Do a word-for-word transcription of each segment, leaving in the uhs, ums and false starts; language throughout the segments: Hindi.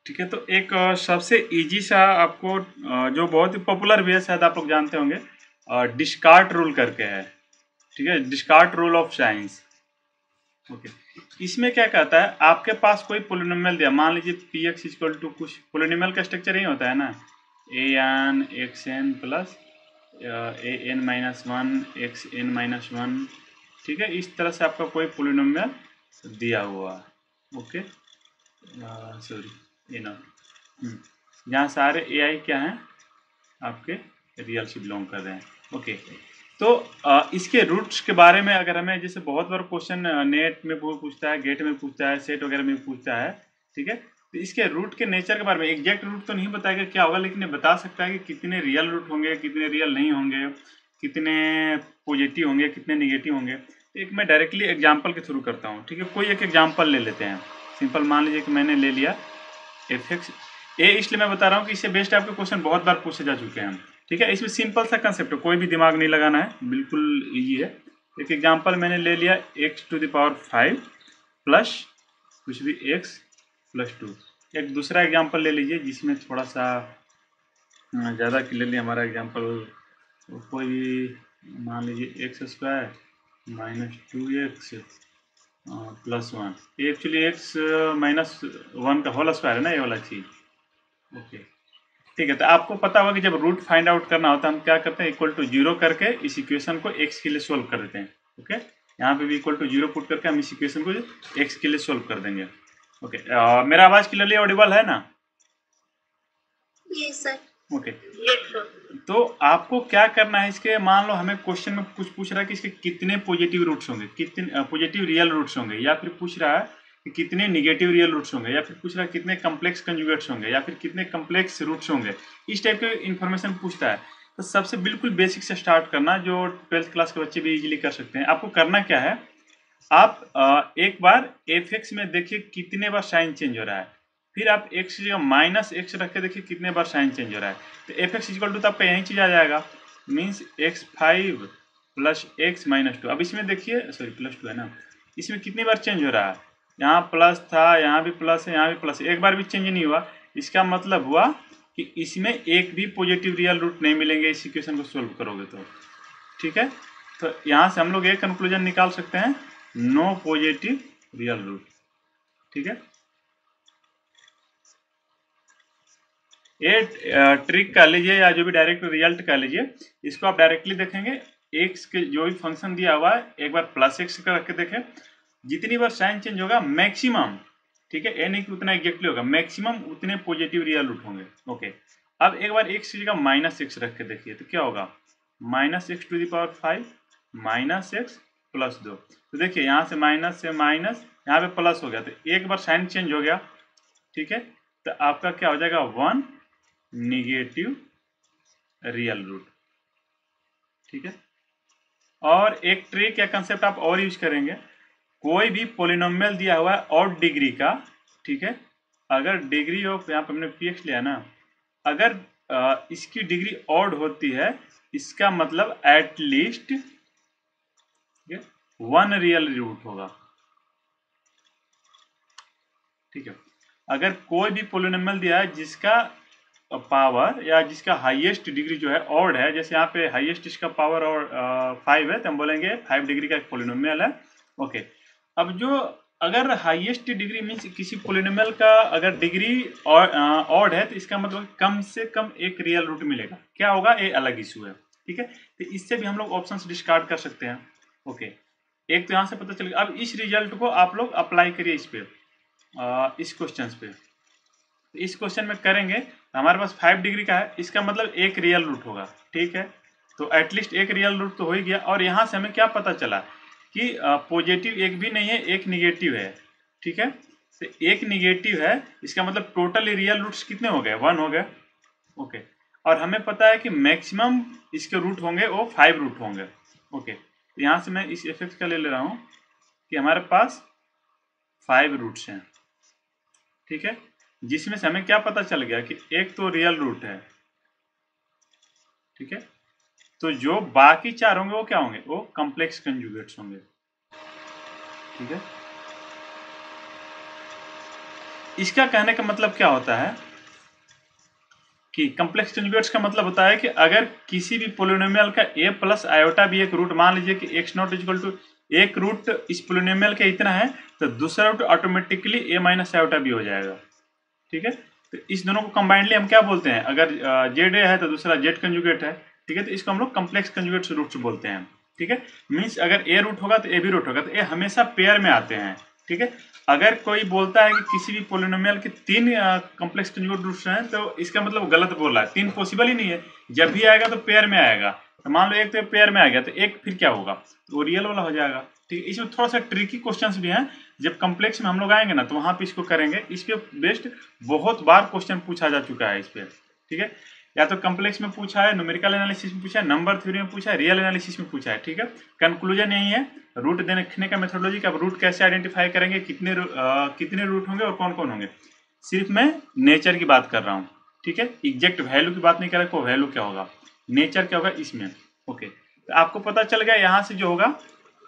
ठीक है, तो एक अ, सबसे इजी सा आपको अ, जो बहुत ही पॉपुलर भी है, शायद आप लोग जानते होंगे, डिस्कार्ट रूल करके है। ठीक है, Descartes rule of science. Okay, इसमें क्या कहता है, आपके पास कोई पोलिनोमियल दिया, मान लीजिए पी एक्स इक्वल टू कुछ, पोलिनोमियल का स्ट्रक्चर यही होता है ना, a n x n plus a n minus one x n minus one. ठीक है, इस तरह से आपका कोई पोलिनोमियल दिया हुआ है। ओके, सॉरी, ये ना, यहाँ सारे ए आई क्या हैं, आपके रियल से बिलोंग कर रहे हैं। ओके, तो आ, इसके रूट्स के बारे में अगर हमें, जैसे बहुत बार क्वेश्चन नेट में पूछता है, गेट में पूछता है, सेट वगैरह में पूछता है। ठीक है, तो इसके रूट के नेचर के बारे में एग्जैक्ट रूट तो नहीं बताएगा क्या होगा, लेकिन ये बता सकता है कि कितने रियल रूट होंगे, कितने रियल नहीं होंगे, कितने पॉजिटिव होंगे, कितने निगेटिव होंगे। एक मैं डायरेक्टली एग्जाम्पल के थ्रू करता हूँ। ठीक है, कोई एक एग्जाम्पल ले लेते हैं, सिंपल मान लीजिए कि मैंने ले लिया एफ एक्स ए, इसलिए मैं बता रहा हूँ कि इससे बेस्ट आपके क्वेश्चन बहुत बार पूछे जा चुके हैं। ठीक है, इसमें सिंपल सा कंसेप्ट है, कोई भी दिमाग नहीं लगाना है, बिल्कुल इजी है। एक एग्जांपल मैंने ले लिया x to the power five plus कुछ भी एक्स प्लस टू। एक दूसरा एग्जांपल ले लीजिए जिसमें थोड़ा सा ज़्यादा क्लियरली हमारा एग्जांपल, कोई भी मान लीजिए x square minus two x plus one, actually x minus one का होल स्क्वायर है ना, ये वाला चीज़। ओके, ठीक है, तो आपको पता होगा कि जब रूट फाइंड आउट करना होता है हम क्या करते हैं, इक्वल टू जीरो करके इस इक्वेशन को एक्स के लिए सोल्व कर देते हैं। ओके, यहाँ पे भी इक्वल टू जीरो पुट करके हम इस इक्वेशन को एक्स के लिए सोल्व कर देंगे। ओके, आ, मेरा आवाज क्लियरली ऑडिबल है ना? Yes sir. ओके, तो आपको क्या करना है, इसके मान लो हमें क्वेश्चन में कुछ पूछ रहा है कि इसके कितने पॉजिटिव रूट्स होंगे, कितने पॉजिटिव रियल रूट्स होंगे, या फिर पूछ रहा है कि कितने निगेटिव रियल रूट्स होंगे, या फिर पूछ रहा है कितने कम्प्लेक्स कंजुगेट्स होंगे, या फिर कितने कम्प्लेक्स रूट्स होंगे। इस टाइप के इन्फॉर्मेशन पूछता है। तो सबसे बिल्कुल बेसिक से स्टार्ट करना, जो ट्वेल्थ क्लास के बच्चे भी इजीली कर सकते हैं। आपको करना क्या है, आप आ, एक बार एफ एक्स में देखिए कितने बार साइन चेंज हो रहा है, फिर आप एक्स की जगह माइनस एक्स रख के देखिए कितने बार साइन चेंज हो रहा है। तो एफ एक्स इक्वल टू तो आपका यही चीज आ जाएगा, means x five plus x minus two. अब इसमें देखिए, सॉरी प्लस टू है ना, इसमें कितनी बार चेंज हो रहा है, यहाँ प्लस था, यहाँ भी प्लस है, यहाँ भी प्लस है, एक बार भी चेंज नहीं हुआ। इसका मतलब हुआ कि इसमें एक भी पॉजिटिव रियल रूट नहीं मिलेंगे इस इक्वेशन को सोल्व करोगे तो। ठीक है, तो यहाँ से हम लोग एक कंक्लूजन निकाल सकते हैं, नो पॉजिटिव रियल रूट। ठीक है, ये ट्रिक कर लीजिए या जो भी डायरेक्ट रिजल्ट कर लीजिए, इसको आप डायरेक्टली देखेंगे, एक्स के जो भी फंक्शन दिया हुआ है एक बार प्लस एक्स का रख के देखें, जितनी बार साइन चेंज होगा मैक्सिमम, ठीक है, ए नहीं कि उतना एग्जैक्टली होगा, मैक्सिमम उतने पॉजिटिव रियल रूट होंगे। ओके, अब एक बार एक्स की जगह माइनस एक्स रख के देखिए तो क्या होगा, minus x to the power five minus x plus दो। तो देखिए यहाँ से माइनस से माइनस, यहाँ पे प्लस हो गया, तो एक बार साइन चेंज हो गया। ठीक है, तो आपका क्या हो जाएगा, वन निगेटिव रियल रूट। ठीक है, और एक ट्रिक या कंसेप्ट आप और यूज करेंगे, कोई भी पोलिनोमियल दिया हुआ है और डिग्री का, ठीक है, अगर डिग्री ऑफ, यहाँ पर हमने पी एक्स लिया ना, अगर आ, इसकी डिग्री ऑड होती है, इसका मतलब at least one real root होगा। ठीक है, अगर कोई भी पोलिनोमियल दिया है जिसका पावर या जिसका हाईएस्ट डिग्री जो है ऑड है, जैसे यहाँ पे हाईएस्ट इसका पावर और फाइव है, तो हम बोलेंगे फाइव डिग्री का एक पोलिनोमियल है। ओके, अब जो अगर हाईएस्ट डिग्री मीन्स किसी पोलिनोमियल का अगर डिग्री ऑड है, तो इसका मतलब कम से कम एक रियल रूट मिलेगा। क्या होगा, ये अलग इशू है। ठीक है, तो इससे भी हम लोग ऑप्शन डिस्कार्ड कर सकते हैं। ओके, एक तो यहाँ से पता चल गया। अब इस रिजल्ट को आप लोग अप्लाई करिए इस पे, आ, इस क्वेश्चन पे। इस क्वेश्चन में करेंगे, हमारे पास फाइव डिग्री का है, इसका मतलब एक रियल रूट होगा। ठीक है, तो एटलीस्ट एक रियल रूट तो हो ही गया। और यहाँ से हमें क्या पता चला कि पॉजिटिव एक भी नहीं है, एक निगेटिव है। ठीक है, तो एक निगेटिव है, इसका मतलब टोटल रियल रूट्स कितने हो गए, वन हो गए। ओके, और हमें पता है कि मैक्सिमम इसके रूट होंगे वो फाइव रूट होंगे। ओके, तो यहाँ से मैं इस इफेक्ट का ले ले रहा हूँ कि हमारे पास फाइव रूट्स हैं। ठीक है, जिसमें से हमें क्या पता चल गया कि एक तो रियल रूट है। ठीक है, तो जो बाकी चार होंगे वो क्या होंगे, वो कॉम्प्लेक्स कंजुगेट्स होंगे। ठीक है, इसका कहने का मतलब क्या होता है कि कॉम्प्लेक्स कंजुगेट्स का मतलब होता है कि अगर किसी भी पोलिनोमियल का a प्लस आयोटा भी एक रूट, मान लीजिए कि एक्स नॉट इक्वल टू एक रूट इस पोलिनोमियल का इतना है, तो दूसरा root automatically a minus iota भी हो जाएगा। ठीक है, तो इस दोनों को कंबाइंडली हम क्या बोलते हैं, अगर जेड ए है तो दूसरा जेड कंजुगेट है। ठीक है, तो इसको हम लोग कॉम्प्लेक्स कंजुगेट रूट्स बोलते हैं। ठीक है, मीन्स अगर ए रूट होगा तो ए भी रूट होगा, तो ए हमेशा पेयर में आते हैं। ठीक है, अगर कोई बोलता है कि किसी भी पोलिनोमियल के तीन कॉम्प्लेक्स कंजुगेट रूट्स हैं, तो इसका मतलब वो गलत बोल रहा है। तीन पॉसिबल ही नहीं है, जब भी आएगा तो पेयर में आएगा। तो मान लो एक तो पेयर में आ गया, तो एक फिर क्या होगा, तो वो रियल वाला हो जाएगा। ठीक है, इसमें थोड़ा सा ट्रिकी क्वेश्चंस भी हैं, जब कॉम्प्लेक्स में हम लोग आएंगे ना तो वहां पे इसको करेंगे। इस पे बेस्ड बहुत बार क्वेश्चन पूछा जा चुका है इस पे। ठीक है, या तो कॉम्प्लेक्स में पूछा है, न्यूमेरिकल एनालिसिस में पूछा है, नंबर थ्योरी में पूछा है, रियल एनालिसिस में पूछा है। ठीक है, कंक्लूजन यही है, रूट देखने का मेथोडोलॉजी का, रूट कैसे आइडेंटिफाई करेंगे, कितने आ, कितने रूट होंगे और कौन कौन होंगे। सिर्फ मैं नेचर की बात कर रहा हूँ। ठीक है, एग्जैक्ट वैल्यू की बात नहीं कर रहा, को वैल्यू क्या होगा, नेचर क्या होगा इसमें। ओके, तो आपको पता चल गया यहाँ से जो होगा,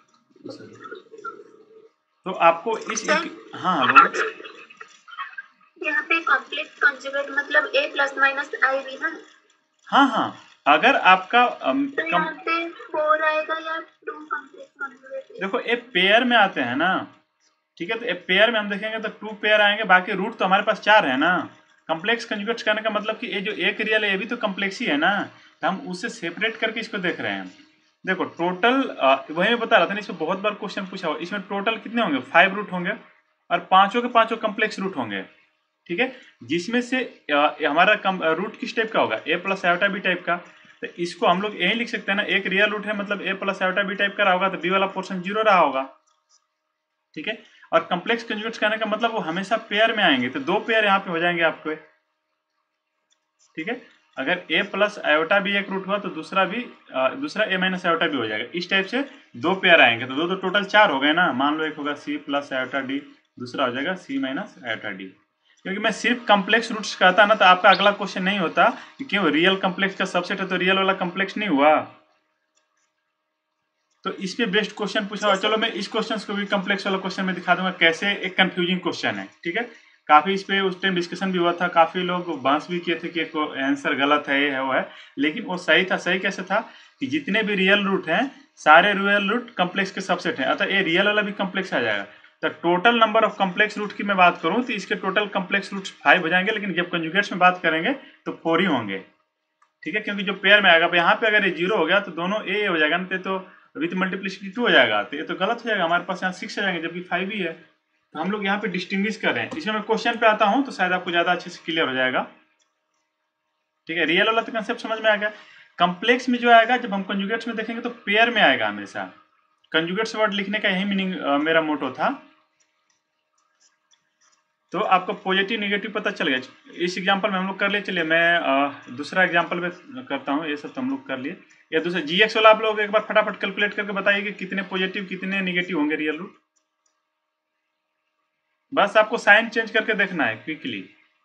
तो आपको इस एक, हाँ बोलो। यहाँ पे कॉम्प्लेक्स कंजुगेट मतलब a प्लस माइनस आई भी ना। हाँ हाँ, अगर आपका अम, तो यहाँ पे फोर आएगा या टू कॉम्प्लेक्स कंजुगेट। देखो ए पेयर में आते हैं ना। ठीक है, तो ए पेयर में हम देखेंगे तो टू पेयर आएंगे, बाकी रूट तो हमारे पास चार है ना। कॉम्प्लेक्स कंजुगेट्स करने का मतलब कि ये जो एक रियल है ये भी तो कॉम्प्लेक्स ही है ना, तो हम उससे सेपरेट करके इसको देख रहे हैं। देखो टोटल वही मैं बता रहा था ना, इसमें बहुत बार क्वेश्चन पूछा हुआ, इसमें टोटल कितने होंगे, फाइव रूट होंगे और पांचों के पांचों कॉम्प्लेक्स रूट होंगे। ठीक है, जिसमें से आ, हमारा रूट किस टाइप का होगा, a plus iota b type का। तो इसको हम लोग यही लिख सकते हैं ना, एक रियल रूट है मतलब a plus iota b type का रहा होगा, तो बी वाला पोर्शन जीरो रहा होगा। ठीक है, और कॉम्प्लेक्स कंजुगेट्स कहने का मतलब वो हमेशा पेयर में आएंगे, तो दो पेयर यहाँ पे हो जाएंगे आपके। ठीक है, अगर a प्लस आयोटा भी एक रूट हुआ तो दूसरा भी आ, दूसरा a माइनस आयोटा भी हो जाएगा। इस टाइप से दो पेयर आएंगे, तो दो तो टोटल चार हो गए ना। मान लो एक होगा c प्लस आयोटा डी, दूसरा हो जाएगा c माइनस आयोटा डी। क्योंकि मैं सिर्फ कॉम्प्लेक्स रूट्स कहता ना तो आपका अगला क्वेश्चन नहीं होता कि क्यों रियल कॉम्प्लेक्स का सबसेट है तो रियल वाला कॉम्प्लेक्स नहीं हुआ। तो इस पे बेस्ट क्वेश्चन पूछा हुआ। चलो मैं इस क्वेश्चन को भी कॉम्प्लेक्स वाला क्वेश्चन में दिखा दूंगा कैसे, एक कंफ्यूजिंग क्वेश्चन है। ठीक है, काफी इस पे उस टाइम डिस्कशन भी हुआ था, काफी लोग बहस भी किए थे कि आंसर गलत है, ये है वो है, लेकिन वो सही था। सही कैसे था कि जितने भी रियल रूट हैं सारे रियल रूट कॉम्प्लेक्स के सबसेट हैं, अतः ये रियल वाला भी कॉम्प्लेक्स आ जाएगा। तो total number of complex root की मैं बात करूं तो इसके टोटल कॉम्प्लेक्स रूट्स फाइव हो जाएंगे, लेकिन जब कंजुगेट्स में बात करेंगे तो फोर ही होंगे। ठीक है, क्योंकि जो पेयर में आएगा, यहाँ पे अगर ये जीरो हो गया तो दोनों ए हो जाएगा ना, तो विथ मल्टीप्लिसिटी टू हो जाएगा, तो ये तो गलत हो जाएगा, हमारे पास यहाँ सिक्स हो जाएंगे जबकि फाइव ही है। तो हम लोग यहाँ पे डिस्टिंग्विश कर रहे हैं। इसमें मैं क्वेश्चन पे आता हूँ तो शायद आपको ज्यादा अच्छे से क्लियर हो जाएगा। ठीक है, रियल वाला तो कंसेप्ट समझ में आ गया। कॉम्प्लेक्स में जो आएगा, जब हम कंजुगेट्स में देखेंगे तो पेयर में आएगा हमेशा। कंजुगेट्स वर्ड लिखने का यही मीनिंग मेरा मोटो था। तो आपको पॉजिटिव निगेटिव पता चल गया। इस एग्जांपल में हम लोग कर लिए। चलिए मैं आ, दूसरा एग्जांपल में करता हूँ। ये सब तो हम लोग कर लिए। या दूसरा जीएक्स वाला आप लोग एक बार फटाफट कैलकुलेट करके बताइए कि कितने पॉजिटिव कितने निगेटिव होंगे रियल रूट। बस आपको साइन चेंज करके देखना है क्विकली।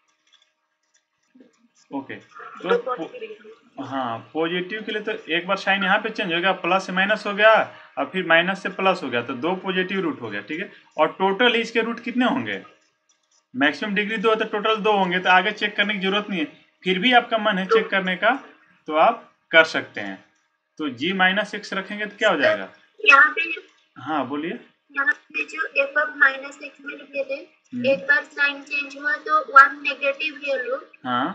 ओके, तो हाँ पॉजिटिव के लिए तो एक बार साइन यहाँ पे चेंज हो गया, प्लस से माइनस हो गया और फिर माइनस से प्लस हो गया, तो दो पॉजिटिव रूट हो गया। ठीक है, और टोटल इसके रूट कितने होंगे, मैक्सिमम डिग्री दो है तो टोटल दो होंगे, तो आगे चेक करने की जरूरत नहीं है। फिर भी आपका मन है चेक करने का तो आप कर सकते हैं। तो जी माइनस एक्स रखेंगे तो क्या हो जाएगा यहाँ पे। हाँ बोलिए। यहाँ पे जो एफ ऑफ माइनस एक्स में लिखे थे, एक बार साइन चेंज हुआ तो वन नेगेटिव रियल रूट। हाँ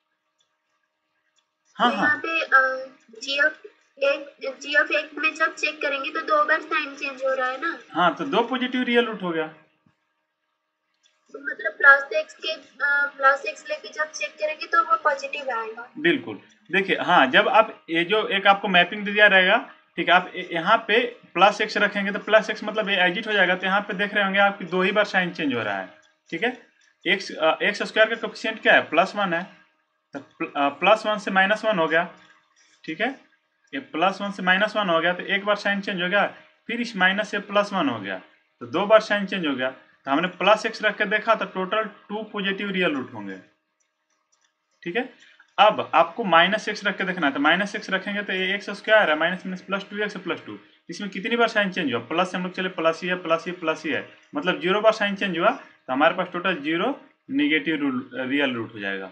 हाँ तो यहाँ पे जी ऑफ एक जी ऑफ एक्स में जब चेक करेंगे तो दो बार साइन चेंज हो रहा है ना। हाँ, तो दो पॉजिटिव रियल रूट हो गया। तो मतलब प्लस एक्स के प्लस एक्स लेके जब चेक करेंगे तो वो पॉजिटिव आएगा। बिल्कुल, देखिए हाँ, जब आप ये जो एक आपको मैपिंग दे दिया रहेगा, ठीक है, आप यहाँ पे प्लस एक्स रखेंगे तो प्लस एक्स मतलब ये एग्जिट हो जाएगा, तो यहाँ पे देख रहे होंगे आपकी दो ही बार साइन चेंज हो रहा है। ठीक है, एक्स एक्स स्क्वायर का कोफिशिएंट क्या है, प्लस वन है, तो प्लस वन से माइनस वन हो गया। ठीक है, ये प्लस वन से माइनस वन हो गया तो एक बार साइन चेंज हो गया, फिर इस माइनस से प्लस वन हो गया तो दो बार साइन चेंज हो गया। तो हमने प्लस एक्स रख के देखा तो total two positive real root होंगे। ठीक है, अब आपको माइनस एक्स रख के देखना है, तो माइनस एक्स रखेंगे तो ये एक्स स्क्वायर है, minus minus plus two x plus two, इसमें कितनी बार साइन चेंज हुआ, प्लस से हम लोग चले प्लस ही है प्लस ही प्लस ही है, मतलब जीरो बार साइन चेंज हुआ, तो हमारे पास total zero negative real root हो जाएगा।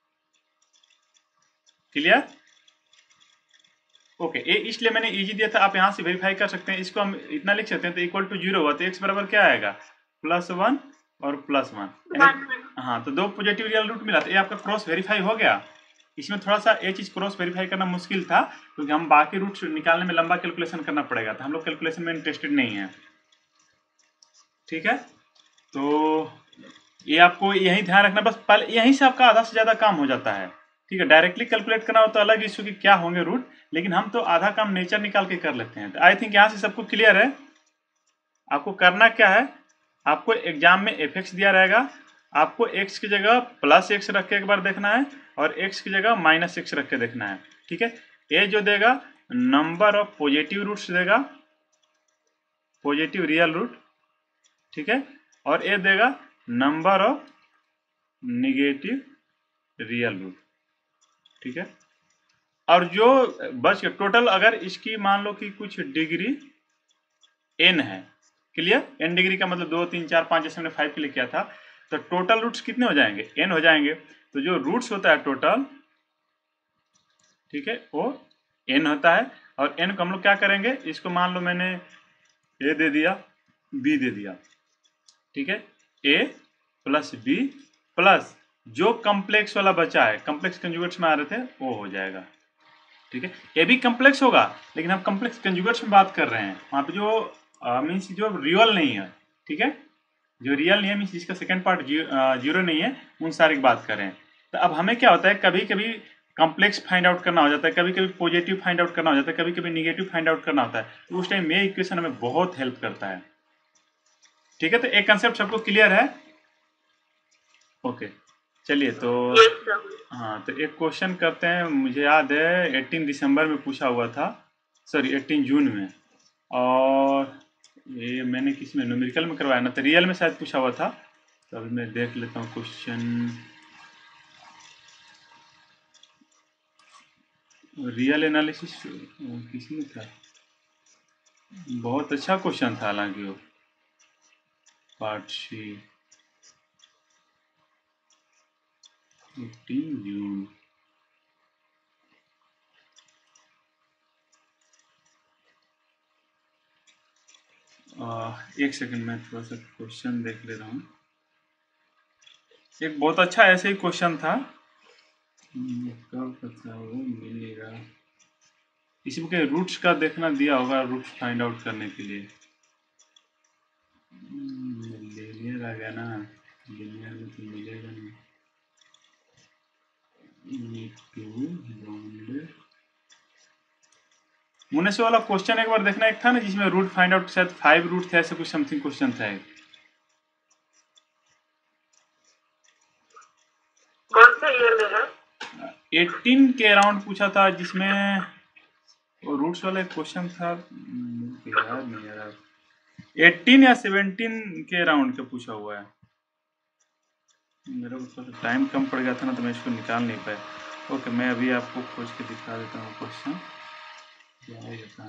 क्लियर? ओके, ये इसलिए मैंने इजी दिया था, आप यहाँ से वेरीफाई कर सकते हैं। इसको हम इतना लिख सकते हैं, तो इक्वल टू जीरो हुआ तो एक्स बराबर क्या आएगा, प्लस वन और प्लस वन। हाँ, तो दो पॉजिटिव रियल रूट मिला, तो ये आपका क्रॉस वेरीफाई हो गया। इसमें थोड़ा सा ये चीज क्रॉस वेरीफाई करना मुश्किल था, क्योंकि हम बाकी रूट निकालने में लंबा कैलकुलेशन करना पड़ेगा, तो हम लोग कैलकुलेशन में इंटरेस्टेड नहीं है। ठीक है, तो ये आपको यही ध्यान रखना, बस पहले यहीं से आपका आधा से ज्यादा काम हो जाता है। ठीक है, डायरेक्टली कैलकुलेट करना हो तो अलग इशू कि क्या होंगे रूट, लेकिन हम तो आधा काम नेचर निकाल के कर लेते हैं। तो आई थिंक यहाँ से सबको क्लियर है। आपको करना क्या है, आपको एग्जाम में एफ एक्स दिया रहेगा, आपको एक्स की जगह प्लस एक्स रख के एक बार देखना है, और एक्स की जगह माइनस एक्स रख के देखना है। ठीक है, ये जो देगा नंबर ऑफ पॉजिटिव रूट्स देगा, पॉजिटिव रियल रूट। ठीक है, और ये देगा number of negative real root. ठीक है, और जो बच के टोटल, अगर इसकी मान लो कि कुछ डिग्री एन है, क्लियर, एन डिग्री का मतलब दो तीन चार पाँच, जैसे हमने फाइव के लिए किया था, तो टोटल रूट्स कितने हो जाएंगे, एन हो जाएंगे। तो जो रूट्स होता है टोटल, ठीक है, वो एन होता है। और एन को हम लोग क्या करेंगे, इसको मान लो मैंने ए दे दिया, बी दे दिया। ठीक है, ए प्लस बी प्लस जो कम्प्लेक्स वाला बचा है, कम्प्लेक्स कंजुगेट्स में आ रहे थे, वो हो जाएगा। ठीक है, ये भी कम्प्लेक्स होगा, लेकिन हम कम्प्लेक्स कंजुगेट्स में बात कर रहे हैं, वहाँ पे जो मीन्स जो रियल नहीं है। ठीक है, जो रियल नहीं है मीन्स जिसका सेकंड पार्ट जीरो नहीं है, उन सारे की बात कर रहे हैं। तो अब हमें क्या होता है, कभी कभी कम्प्लेक्स फाइंड आउट करना हो जाता है, कभी कभी पॉजिटिव फाइंड आउट करना हो जाता है, कभी कभी निगेटिव फाइंड आउट करना होता है, तो उस टाइम ये इक्वेशन हमें बहुत हेल्प करता है। ठीक है, तो एक कंसेप्ट सबको क्लियर है? ओके, चलिए, तो हाँ, तो एक क्वेश्चन करते हैं। मुझे याद है अठारह दिसंबर में पूछा हुआ था, सॉरी अठारह जून में, और ये मैंने किसी में न्यूमेरिकल में करवाया ना, तो रियल में शायद पूछा हुआ था। तो अभी मैं देख लेता हूँ क्वेश्चन, रियल एनालिसिस किसी में था, बहुत अच्छा क्वेश्चन था हालांकि वो, पार्ट सी, अठारह जून। आ, एक सेकंड में थोड़ा सा क्वेश्चन देख ले रहा हूँ। एक बहुत अच्छा ऐसे ही क्वेश्चन था, कब पता वो मिलेगा, इसमें के रूट्स का देखना दिया होगा, रूट्स फाइंड आउट करने के लिए। लीनियर आ गया ना, लीनियर में तो मिलेगा नहीं। मुने से वाला क्वेश्चन एक बार देखना, एक था ना जिसमें रूट फाइंड आउट, शायद फाइव रूट थे, ऐसे कुछ समथिंग क्वेश्चन था एक। कौन सा ईयर में है? अठारह के अराउंड पूछा था, जिसमें वो रूट्स वाला एक क्वेश्चन था, यार नहीं यार, अठारह या सत्रह के अराउंड का पूछा हुआ है। मेरे को थोड़ा टाइम कम पड़ गया था ना, तो मैं इसको निकाल नहीं पाया। ओके, मैं अभी आपको खोज के दिखा देता हूँ क्वेश्चन क्या है,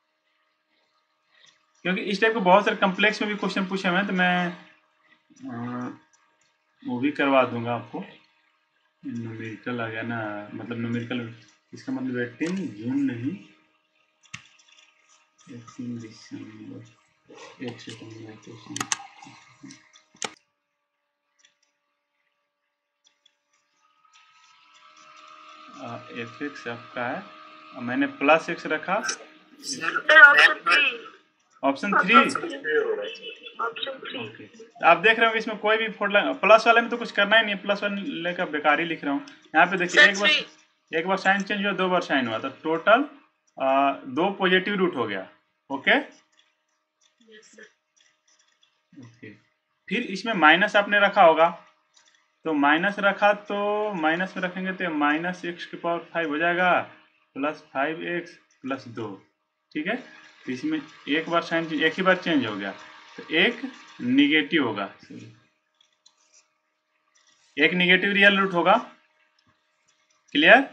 क्योंकि इस टाइप के बहुत सारे कम्प्लेक्स में भी क्वेश्चन पूछे हुए हैं, तो मैं आ, वो भी करवा दूंगा आपको। न्यूमेरिकल आ गया ना, मतलब न्यूमेरिकल, इसका मतलब अठारह जून नहीं, अठारह दिसंबर। एक सेकंड क्वेश्चन, एफ एक्स आपका है, मैंने प्लस एक्स रखा, ऑप्शन थ्री। ओके, आप देख रहे हो इसमें कोई भी फोर, प्लस वाले में तो कुछ करना ही नहीं, प्लस वन लेकर बेकार ही लिख रहा हूँ। यहाँ पे देखिए, एक बार एक बार साइन चेंज हुआ, दो बार साइन हुआ, तो टोटल आ, दो पॉजिटिव रूट हो गया। ओके ओके, फिर इसमें माइनस आपने रखा होगा, तो माइनस रखा तो माइनस में रखेंगे तो माइनस एक्स के पावर फाइव हो जाएगा, प्लस फाइव एक्स प्लस दो। ठीक है, तो इसमें एक बार साइन एक ही बार चेंज हो गया, तो एक निगेटिव होगा, एक निगेटिव रियल रूट होगा। क्लियर?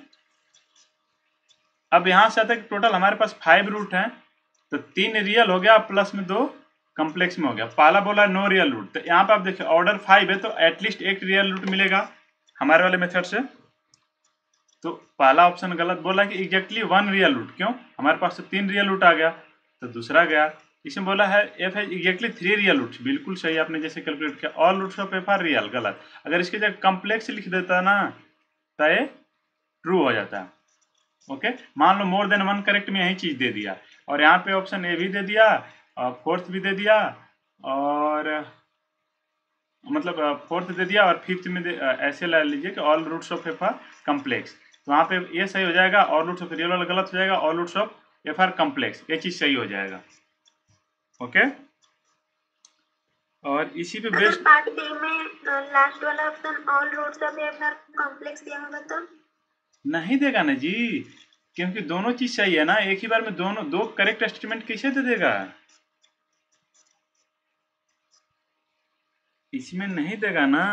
अब यहां से आता है कि टोटल हमारे पास फाइव रूट हैं, तो तीन रियल हो गया प्लस में दो कॉम्प्लेक्स में हो गया। पहला बोला नो रियल रूट, तो यहाँ पे आप देखिए ऑर्डर फाइव है तो एटलीस्ट एक रियल रूट मिलेगा हमारे वाले मेथड से। तो पहला ऑप्शन गलत बोला कि एग्जैक्टली वन रियल रूट, क्यों, हमारे पास तो तीन रियल रूट आ गया। तो दूसरा गया, इसमें बोला है एफ है एग्जैक्टली थ्री रियल रूट, बिल्कुल सही आपने जैसे कैलकुलेट किया। All roots of f are real, गलत। अगर इसके जगह कॉम्प्लेक्स लिख देता ना तो ये ट्रू हो जाता है। ओके, मान लो मोर देन वन करेक्ट में यही चीज दे दिया, और यहाँ पे ऑप्शन ए भी दे दिया और फोर्थ भी दे दिया, और मतलब फोर्थ दे दिया और फिफ्थ में ऐसे ला लीजिए कि all roots of f are complex, तो वहाँ पे ये सही हो जाएगा। ऑल रूट्स ऑफ रियल वाला गलत हो जाएगा, all roots of f are complex, ये चीज सही हो जाएगा। ओके, और इसी पे बेस्ड पार्ट बी में लास्ट वाला option all roots of f are complex दिया होगा तो नहीं देगा ना जी, क्योंकि दोनों चीज सही है ना, एक ही बार में दोनों दो करेक्ट स्टेटमेंट कैसे दे देगा, इसमें नहीं देगा ना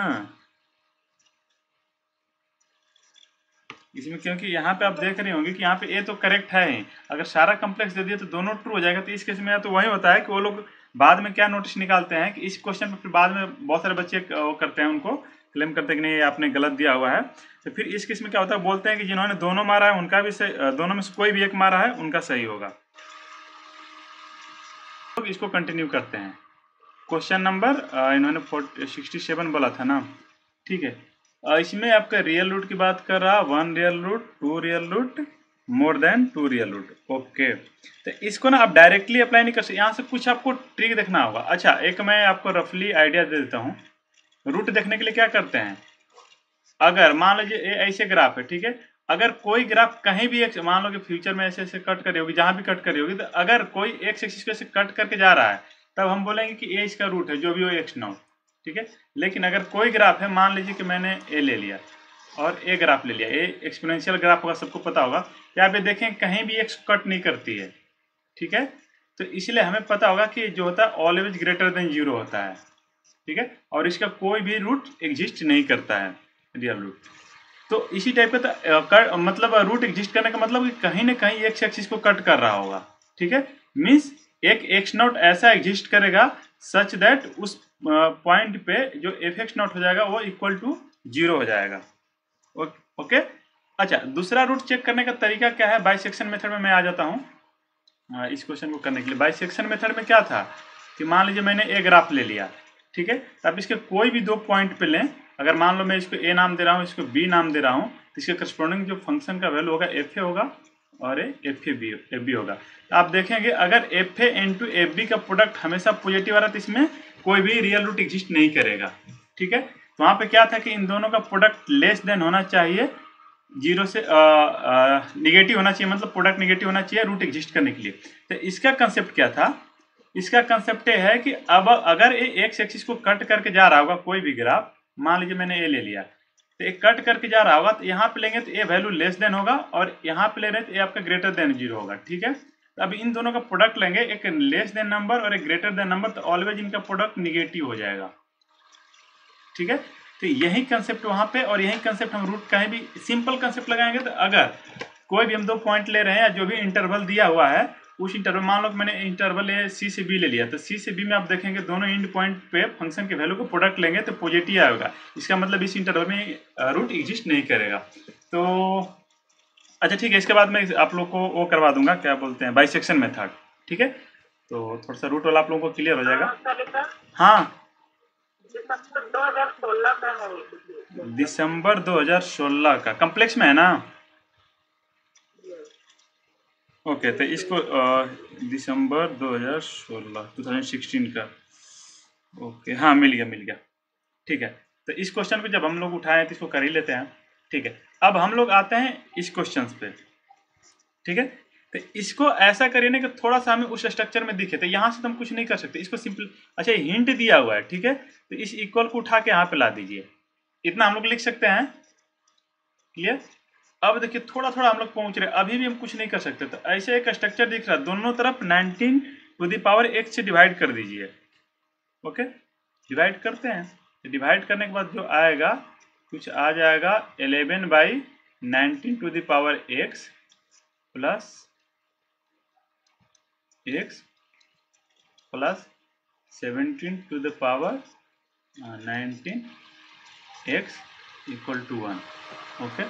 इसमें, क्योंकि यहाँ पे आप देख रहे होंगे कि यहाँ पे ए तो करेक्ट है ही, अगर सारा कॉम्प्लेक्स दे दिया तो दोनों ट्रू हो जाएगा। तो इस केस में तो वही होता है कि वो लोग बाद में क्या नोटिस निकालते हैं कि इस क्वेश्चन पे फिर बाद में बहुत सारे बच्चे वो करते हैं, उनको क्लेम करते हैं कि नहीं आपने गलत दिया हुआ है। तो फिर इस केस में क्या होता है, बोलते हैं कि जिन्होंने दोनों मारा है उनका भी सही, दोनों में से कोई भी एक मारा है उनका सही होगा। तो इसको कंटिन्यू करते हैं। क्वेश्चन नंबर इन्होंने सिक्सटी सेवन बोला था ना, ठीक है। इसमें आपका रियल रूट की बात कर रहा, one real root, two real root, more than two real root. Okay, तो इसको ना आप डायरेक्टली अप्लाई नहीं कर सकते, यहाँ से कुछ आपको ट्रिक देखना होगा। अच्छा, एक मैं आपको रफली आइडिया दे देता हूँ। रूट देखने के लिए क्या करते हैं, अगर मान लीजिए ऐसे ग्राफ है, ठीक है, अगर कोई ग्राफ कहीं भी एक मान लो कि फ्यूचर में ऐसे ऐसे कट करी होगी, जहां भी कट करी होगी, तो अगर कोई एक्स एक्सिस को ऐसे कट करके जा रहा है तब हम बोलेंगे कि ए इसका रूट है, जो भी हो एक्स नॉट, ठीक है। लेकिन अगर कोई ग्राफ है, मान लीजिए कि मैंने ए ले लिया और ए ग्राफ ले लिया, ए एक्सपोनेंशियल ग्राफ होगा, सबको पता होगा, यहाँ पे देखें कहीं भी एक्स कट नहीं करती है, ठीक है। तो इसलिए हमें पता होगा कि जो होता है ऑलवेज ग्रेटर देन जीरो होता है, ठीक है, और इसका कोई भी रूट एग्जिस्ट नहीं करता है, रियल रूट। तो इसी टाइप का तो, कर, मतलब रूट एग्जिस्ट करने का मतलब कि कहीं ना कहीं एक्स एक्सिस को कट कर रहा होगा, ठीक है। मीन्स एक एक्स नॉट ऐसा एग्जिस्ट करेगा सच दैट उस पॉइंट पे जो एफ एक्स नॉट हो जाएगा वो इक्वल टू जीरो हो जाएगा। ओके, अच्छा, दूसरा रूट चेक करने का तरीका क्या है, बाइसेक्शन मेथड में मैं आ जाता हूँ इस क्वेश्चन को करने के लिए। बाइसेक्शन मेथड में क्या था कि मान लीजिए मैंने ए ग्राफ ले लिया, ठीक है, तो आप इसके कोई भी दो पॉइंट पे लें, अगर मान लो मैं इसको ए नाम दे रहा हूँ, इसको बी नाम दे रहा हूँ, तो इसके करस्पॉन्डिंग जो फंक्शन का वैल्यू होगा एफ ए होगा और f a b f b होगा। तो आप देखेंगे अगर f a into f b का प्रोडक्ट हमेशा पॉजिटिव आ रहा है तो इसमें कोई भी रियल रूट एग्जिस्ट नहीं करेगा, ठीक है। तो वहाँ पे क्या था कि इन दोनों का प्रोडक्ट लेस देन होना चाहिए जीरो से, निगेटिव होना चाहिए, मतलब प्रोडक्ट निगेटिव होना चाहिए रूट एग्जिस्ट करने के लिए। तो इसका कंसेप्ट क्या था, इसका कंसेप्ट ये है कि अब अगर ये एक्स एक्सिस को कट करके जा रहा होगा कोई भी ग्राफ, मान लीजिए मैंने ए ले लिया, तो एक कट करके जा रहा होगा, तो यहाँ पे लेंगे तो ए वैल्यू लेस देन होगा और यहाँ पे ले रहे तो ए आपका ग्रेटर देन जीरो होगा, ठीक है। तो अब इन दोनों का प्रोडक्ट लेंगे, एक लेस देन नंबर और एक ग्रेटर देन नंबर, तो ऑलवेज इनका प्रोडक्ट निगेटिव हो जाएगा, ठीक है। तो यही कंसेप्ट वहाँ पे, और यही कंसेप्ट हम रूट कहीं भी सिंपल कंसेप्ट लगाएंगे। तो अगर कोई भी हम दो पॉइंट ले रहे हैं या जो भी इंटरवल दिया हुआ है उस इंटरवल, मान लो कि मैंने इंटरवल ए सी से बी ले लिया, तो सी से बी में आप देखेंगे दोनों एंड पॉइंट पे फंक्शन के वैल्यू को प्रोडक्ट लेंगे तो पॉजिटिव आएगा, इसका मतलब इस इंटरवल में रूट एग्जिस्ट नहीं करेगा। तो अच्छा ठीक है, इसके बाद मैं आप लोग को वो करवा दूंगा, क्या बोलते हैं, बाइसेक्शन मेथड, ठीक है। तो थोड़ा सा रूट वाला आप लोगों को क्लियर हो जाएगा। हाँ, दिसंबर दो हज़ार सोलह का कॉम्प्लेक्स में है ना। ओके, तो इसको दिसंबर दो हज़ार सोलह दो हज़ार सोलह का, ओके हाँ मिल गया मिल गया, ठीक है। तो इस क्वेश्चन पे जब हम लोग उठाए तो इसको कर ही लेते हैं, ठीक है। अब हम लोग आते हैं इस क्वेश्चन पे, ठीक है। तो इसको ऐसा करिए ना कि थोड़ा सा हमें उस स्ट्रक्चर में दिखे, तो यहाँ से तो हम कुछ नहीं कर सकते, इसको सिंपल, अच्छा हिंट दिया हुआ है, ठीक है, तो इस इक्वल को उठा के यहाँ पे ला दीजिए, इतना हम लोग लिख सकते हैं, क्लियर। अब देखिए थोड़ा थोड़ा हम लोग पहुंच रहे, अभी भी हम कुछ नहीं कर सकते। तो ऐसे एक स्ट्रक्चर दिख रहा है, दोनों तरफ nineteen to the power x से डिवाइड कर दीजिए, ओके, डिवाइड करते हैं। तो डिवाइड करने के बाद जो आएगा कुछ आ जाएगा eleven by nineteen to the power x plus x plus seventeen to the power nineteen x equal to one. Okay,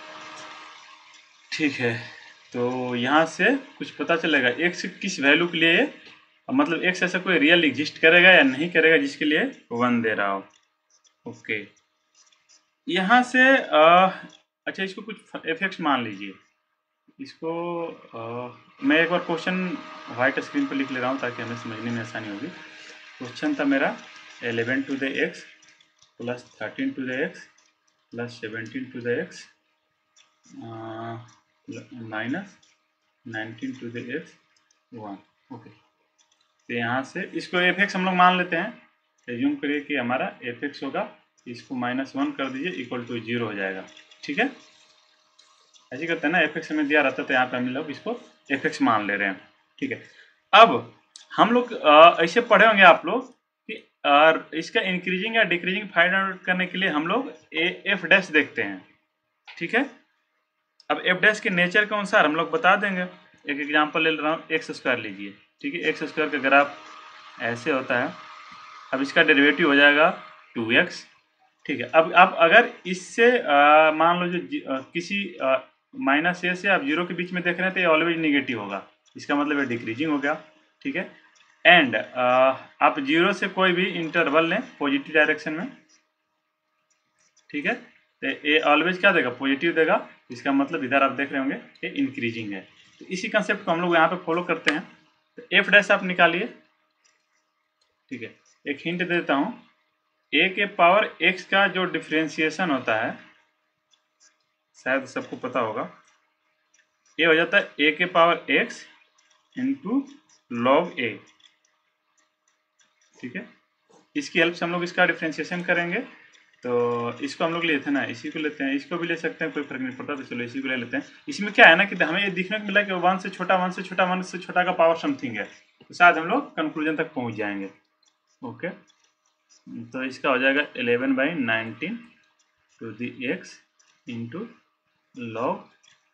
ठीक है। तो यहाँ से कुछ पता चलेगा एक्स किस वैल्यू के लिए, मतलब एक्स ऐसा कोई रियल एग्जिस्ट करेगा या नहीं करेगा जिसके लिए वन दे रहा हो। ओके, यहाँ से आ, अच्छा इसको कुछ एफ एक्स मान लीजिए। इसको आ, मैं एक बार क्वेश्चन वाइट स्क्रीन पर लिख ले रहा हूँ ताकि हमें समझने में आसानी होगी। क्वेश्चन था मेरा eleven to the x plus thirteen to the x plus seventeen to the x minus nineteen to the x one. Okay, तो यहाँ से इसको एफ एक्स हम लोग मान लेते हैं। एज्यूम करिए कि हमारा एफ एक्स होगा, इसको माइनस वन कर दीजिए, इक्वल टू जीरो हो जाएगा। ठीक है, ऐसे करते हैं ना, एफ एक्स हमें दिया रहता है तो यहाँ पे हम लोग इसको एफ एक्स मान ले रहे हैं। ठीक है, अब हम लोग ऐसे पढ़े होंगे आप लोग कि आ, इसका इंक्रीजिंग या डिक्रीजिंग फाइंड आउट करने के लिए हम लोग एफ डैश देखते हैं। ठीक है, अब एफ डैश के नेचर के अनुसार हम लोग बता देंगे। एक एग्जांपल ले रहा हूँ, एक्स स्क्वायर लीजिए। ठीक है, एक्स स्क्वायर का ग्राफ ऐसे होता है। अब इसका डेरिवेटिव हो जाएगा टू एक्स। ठीक है, अब आप अगर इससे मान लो जो आ, किसी माइनस ए से आप जीरो के बीच में देख रहे हैं तो ये ऑलवेज निगेटिव होगा, इसका मतलब ये डिक्रीजिंग हो गया। ठीक है, एंड आप जीरो से कोई भी इंटरवल लें पॉजिटिव डायरेक्शन में। ठीक है, तो ये ऑलवेज क्या देगा, पॉजिटिव देगा, इसका मतलब इधर आप देख रहे होंगे ये इंक्रीजिंग है। तो इसी कंसेप्ट को हम लोग यहाँ पे फॉलो करते हैं। तो एफ डैश आप निकालिए। ठीक है, एक हिंट दे देता हूँ, ए के पावर एक्स का जो डिफ्रेंशिएशन होता है शायद सबको पता होगा, ये हो जाता है ए के power x into log a. ठीक है, इसकी हेल्प से हम लोग इसका डिफ्रेंशिएशन करेंगे। तो इसको हम लोग लेते हैं ना, इसी को लेते हैं, इसको भी ले सकते हैं, कोई फर्क नहीं पड़ता। तो चलो इसी को ले लेते हैं। इसमें क्या है ना कि हमें ये दिखने को मिला कि वन से छोटा वन से छोटा वन से छोटा का पावर समथिंग है, तो शायद हम लोग कंक्लूजन तक पहुंच जाएंगे। ओके, तो इसका हो जाएगा eleven by nineteen to the x into log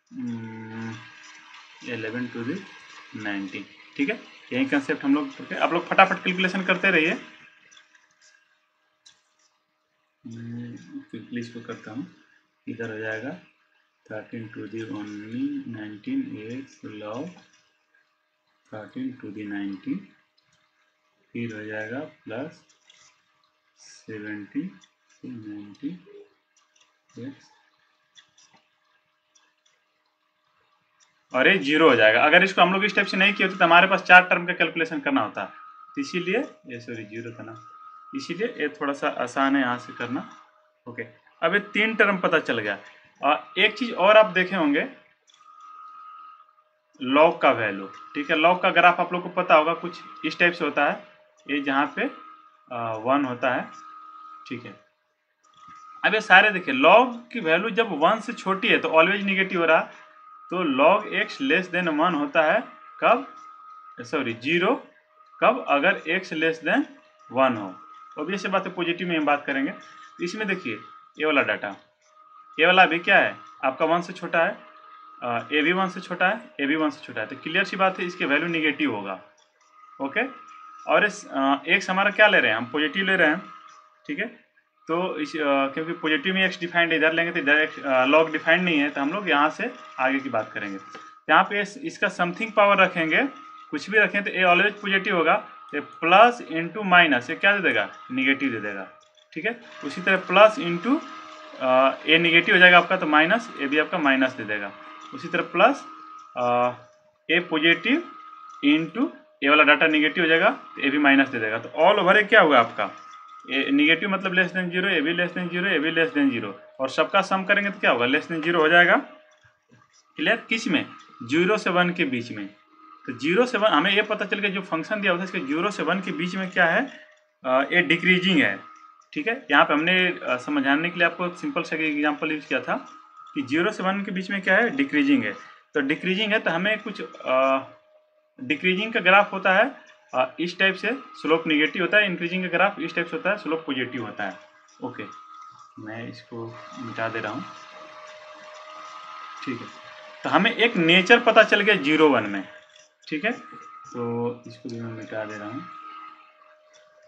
eleven to the nineteen. ठीक है, यही कंसेप्ट हम लोग करके आप लोग फटाफट कैलकुलेशन करते रहिए। क्विकली इसको करता हूँ। इधर हो जाएगा thirteen to the only nineteen x log thirteen to the nineteen, फिर हो जाएगा plus seventeen to nineteen x, और ये जीरो हो जाएगा। अगर इसको हम लोग इस टाइप से नहीं किए होते तो हमारे पास चार टर्म का कैलकुलेशन करना होता, तो इसीलिए ये सॉरी जीरो था ना, इसीलिए ये थोड़ा सा आसान है यहाँ से करना। ओके, अब ये तीन टर्म पता चल गया। और एक चीज और आप देखे होंगे, लॉग का वैल्यू। ठीक है, लॉग का ग्राफ आप लोग को पता होगा, कुछ इस टाइप से होता है, ये जहाँ पे आ, वन होता है। ठीक है, अब ये सारे देखिए, लॉग की वैल्यू जब वन से छोटी है तो ऑलवेज निगेटिव हो रहा, तो log x less than one होता है कब, सॉरी जीरो, कब, अगर एक्स लेस देन वन हो। ऑब्वियस बात है, पॉजिटिव में हम बात करेंगे। इसमें देखिए ये वाला डाटा, ये वाला भी क्या है आपका वन से छोटा है, ए भी वन से छोटा है, ए भी वन से छोटा है, तो क्लियर सी बात है इसकी वैल्यू निगेटिव होगा। ओके, और इस एक्स हमारा क्या ले रहे हैं, हम पॉजिटिव ले रहे हैं। ठीक है, तो इस आ, क्योंकि पॉजिटिव में एक्स डिफाइंड इधर लेंगे तो इधर लॉग डिफाइंड नहीं है, तो हम लोग यहाँ से आगे की बात करेंगे। यहाँ पे इस, इसका समथिंग पावर रखेंगे, कुछ भी रखें तो ए ऑलवेज पॉजिटिव होगा। ये प्लस इंटू माइनस ये क्या दे देगा, निगेटिव दे देगा। ठीक है, उसी तरह प्लस इंटू ए निगेटिव हो जाएगा आपका, तो माइनस ए भी आपका माइनस दे देगा। उसी तरह plus a positive into a वाला डाटा निगेटिव हो जाएगा, तो ए भी माइनस दे देगा। तो ऑल ओवर ए क्या होगा आपका, ए निगेटिव मतलब लेस देन जीरो, ए भी लेस देन जीरो, ए भी लेस देन जीरो, और सबका सम करेंगे तो क्या होगा, लेस देन जीरो हो जाएगा। क्लियर, किस में, जीरो से वन के बीच में। तो जीरो से वन हमें ये पता चल गया, जो फंक्शन दिया होता है इसके जीरो से वन के बीच में क्या है, ये डिक्रीजिंग है। ठीक है, यहाँ पे हमने समझाने के लिए आपको सिंपल सा एग्जांपल यूज किया था कि जीरो से वन के बीच में क्या है, डिक्रीजिंग है। तो डिक्रीजिंग है तो हमें कुछ डिक्रीजिंग का ग्राफ होता है आ, इस टाइप से, स्लोप निगेटिव होता है। इंक्रीजिंग का ग्राफ इस टाइप से होता है, स्लोप पॉजिटिव होता है। ओके, मैं इसको मिटा दे रहा हूँ। ठीक है, तो हमें एक नेचर पता चल गया जीरो वन में। ठीक है, तो इसको भी मैं मिटा दे रहा हूँ।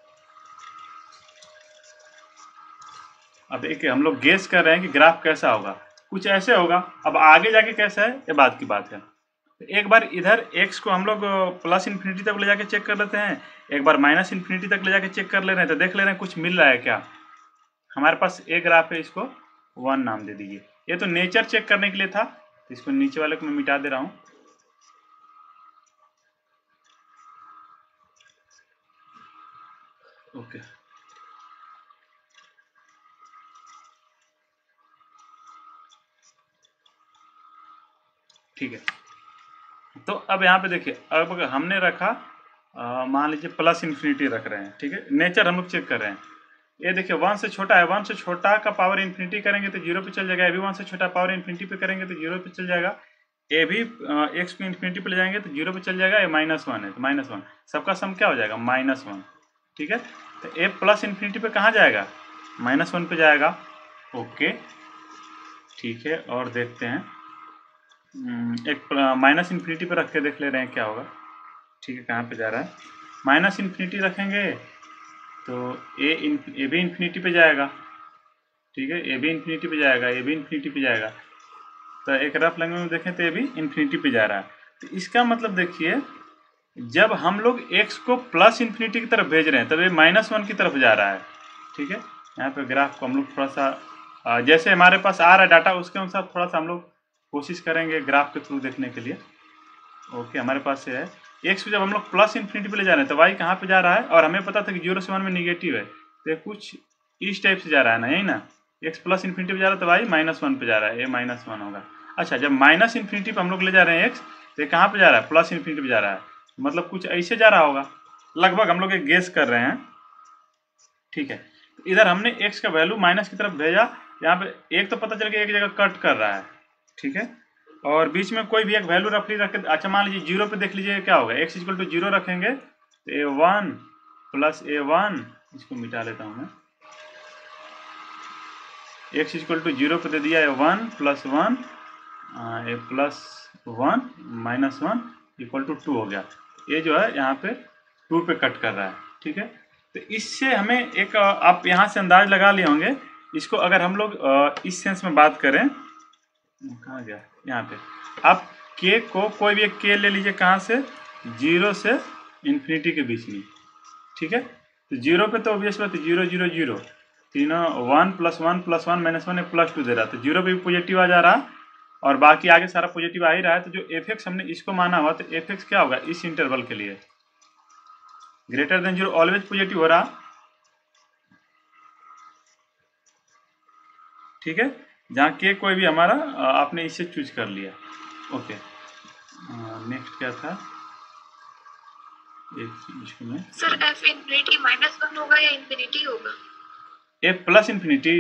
अब एक हम लोग गेस कर रहे हैं कि ग्राफ कैसा होगा, कुछ ऐसे होगा। अब आगे जाके कैसा है ये बात की बात है। एक बार इधर x को हम लोग प्लस इन्फिनिटी तक ले जाके चेक कर लेते हैं, एक बार माइनस इन्फिनिटी तक ले जाके चेक कर ले रहे हैं, तो देख ले रहे हैं कुछ मिल रहा है क्या। हमारे पास एक ग्राफ है, इसको वन नाम दे दीजिए। ये तो नेचर चेक करने के लिए था, तो इसको नीचे वाले को मैं मिटा दे रहा हूँ। ओके ठीक है। तो अब यहाँ पे देखिए, अब अगर हमने रखा मान लीजिए प्लस इन्फिनिटी रख रहे हैं, ठीक है, नेचर हम लोग चेक कर रहे हैं। ये देखिए वन से छोटा है, वन से छोटा का पावर इन्फिनिटी करेंगे तो जीरो पे चल जाएगा, ए भी वन से छोटा पावर इन्फिनिटी पे करेंगे तो जीरो पे चल जाएगा, ए भी एक्स पे इन्फिनिटी पे ले जाएंगे तो जीरो पे चल जाएगा। ए माइनस वन है तो माइनस वन, सबका सम क्या हो जाएगा माइनस वन, ठीक है। तो ए प्लस इन्फिनिटी पे कहाँ जाएगा, माइनस वन पे जाएगा। ओके ठीक है, और देखते हैं एक माइनस इन्फिनिटी पे रख के देख ले रहे हैं क्या होगा। ठीक है, कहाँ पे जा रहा है, माइनस इन्फिनिटी रखेंगे तो ए इन ए भी इन्फिनिटी पे जाएगा, ठीक है, ए भी इन्फिनिटी पे जाएगा, ए भी इन्फिनिटी पे जाएगा। तो एक रफ लैंग्वेज में देखें तो ए भी इन्फिनिटी पे जा रहा है। तो इसका मतलब देखिए, जब हम लोग x को प्लस इन्फिनिटी की तरफ भेज रहे हैं तब ये माइनस वन की तरफ जा रहा है, ठीक है। यहाँ पे ग्राफ को हम लोग थोड़ा सा जैसे हमारे पास आ रहा है डाटा उसके अनुसार थोड़ा सा हम लोग कोशिश करेंगे ग्राफ के थ्रू देखने के लिए। ओके, हमारे पास से है एक्स को जब हम लोग प्लस इन्फिनिटी पे ले जा रहे हैं तो वाई कहाँ पे जा रहा है, और हमें पता था कि जीरो से वन में निगेटिव है, तो ये कुछ इस टाइप से जा रहा है ना, यही ना, एक्स प्लस इन्फिनिटी पे जा रहा है तो वाई माइनस वन पे जा रहा है, ये माइनस वन होगा। अच्छा, जब माइनस इन्फिनिटी पे हम लोग ले जा रहे हैं एक्स, तो ये कहाँ पे जा रहा है, प्लस इन्फिनिटी पे जा रहा है, मतलब कुछ ऐसे जा रहा होगा, लगभग हम लोग एक गेस कर रहे हैं, ठीक है। तो इधर हमने एक्स का वैल्यू माइनस की तरफ भेजा, यहाँ पे एक तो पता चल गया एक जगह कट कर रहा है, ठीक है, और बीच में कोई भी एक वैल्यू रफली रख के, अच्छा मान लीजिए जीरो पे देख लीजिए क्या होगा, एक्स इक्वल टू जीरो रखेंगे तो a one plus a one, इसको मिटा लेता हूँ मैं, एक्स इक्वल टू जीरो पे दे दिया a one plus one, a plus one minus one equal to two हो गया। ये जो है यहाँ पे टू पे कट कर रहा है, ठीक है। तो इससे हमें एक आप यहाँ से अंदाज लगा लिए होंगे इसको, अगर हम लोग इस सेंस में बात करें, कहाँ गया, यहाँ पे आप के को कोई भी एक के ले लीजिए, कहाँ से, जीरो से इन्फिनिटी के बीच में, ठीक है। तो जीरो पे तो ऑब्वियस बात है जीरो जीरो जीरो, तीनों one plus one plus one minus one plus two दे रहा, तो जीरो पे भी पॉजिटिव आ जा रहा और बाकी आगे सारा पॉजिटिव आ ही रहा है। तो जो एफ एक्स हमने इसको माना हुआ, तो एफ एक्स क्या होगा इस इंटरवल के लिए, greater than zero always positive हो रहा, ठीक है, जहाँ के कोई भी हमारा आपने इसे चूज कर लिया। ओके, नेक्स्ट क्या था, इसको मैं sir f infinity minus one होगा या इन्फिनिटी होगा, f plus infinity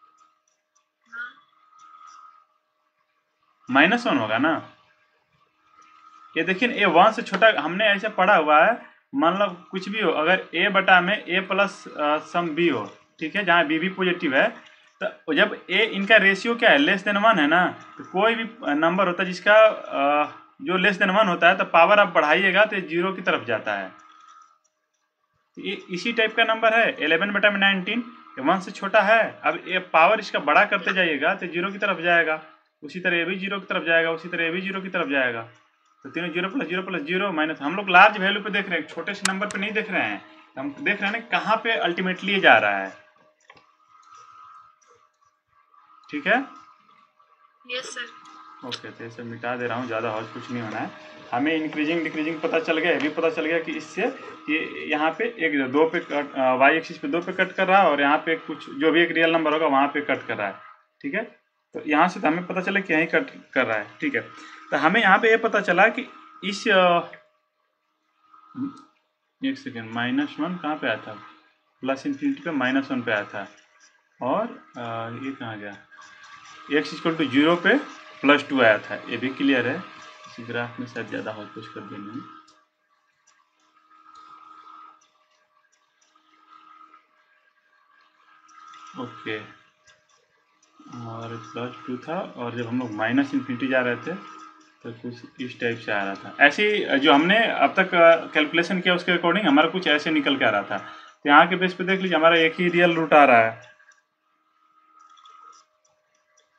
minus one होगा ना। ये देखिए ए वन से छोटा हमने ऐसे पढ़ा हुआ है, मतलब कुछ भी हो, अगर ए बटा में ए प्लस सम बी हो, ठीक है, जहाँ बी भी पॉजिटिव है, तो जब ए इनका रेशियो क्या है लेस देन वन है ना, तो कोई भी नंबर होता है जिसका जो लेस देन वन होता है तो पावर आप बढ़ाइएगा तो जीरो की तरफ जाता है। ये इसी टाइप का नंबर है इलेवन बटा में नाइनटीन, वन से छोटा है, अब ये पावर इसका बड़ा करते जाइएगा तो जीरो की तरफ जाएगा, उसी तरह ये भी जीरो की तरफ जाएगा, उसी तरह ये भी जीरो की तरफ जाएगा। तो तीनों zero plus zero plus zero minus, हम लोग लार्ज वैल्यू पे देख रहे हैं, छोटे से नंबर पे नहीं देख रहे हैं, हम देख रहे हैं कहाँ पे अल्टीमेटली जा रहा है, ठीक है। Yes sir. ओके, तो इसे मिटा दे रहा हूँ, ज़्यादा हौज कुछ नहीं होना है। हमें इंक्रीजिंग डिक्रीजिंग पता चल गया, ये भी पता चल गया कि इससे ये यहाँ पे एक दो पे कट, वाई एक्सिस पे दो पे कट कर रहा है और यहाँ पे कुछ जो भी एक रियल नंबर होगा वहाँ पे कट कर रहा है, ठीक है। तो यहाँ से तो हमें पता चला कि यहीं कट कर रहा है, ठीक है। तो हमें यहाँ पे ये पता चला कि इस एक सेकेंड माइनस वन कहाँ पे आया था, प्लस इन्फिनिटी पे माइनस वन पे आया था, और आ, ये कहाँ गया, एक्स इक्वल टू जीरो पे प्लस टू आया था, ये भी क्लियर है। इसी ग्राफ में शायद ज़्यादा हो कुछ कर दिया मैंने, ओके, और प्लस टू था, और जब हम लोग माइनस इन्फिनिटी जा रहे थे तो कुछ इस टाइप से आ रहा था। ऐसे जो हमने अब तक कैलकुलेशन किया उसके अकॉर्डिंग हमारा कुछ ऐसे निकल के आ रहा था। तो यहाँ के बेस पे देख लीजिए हमारा एक ही रियल रूट आ रहा है,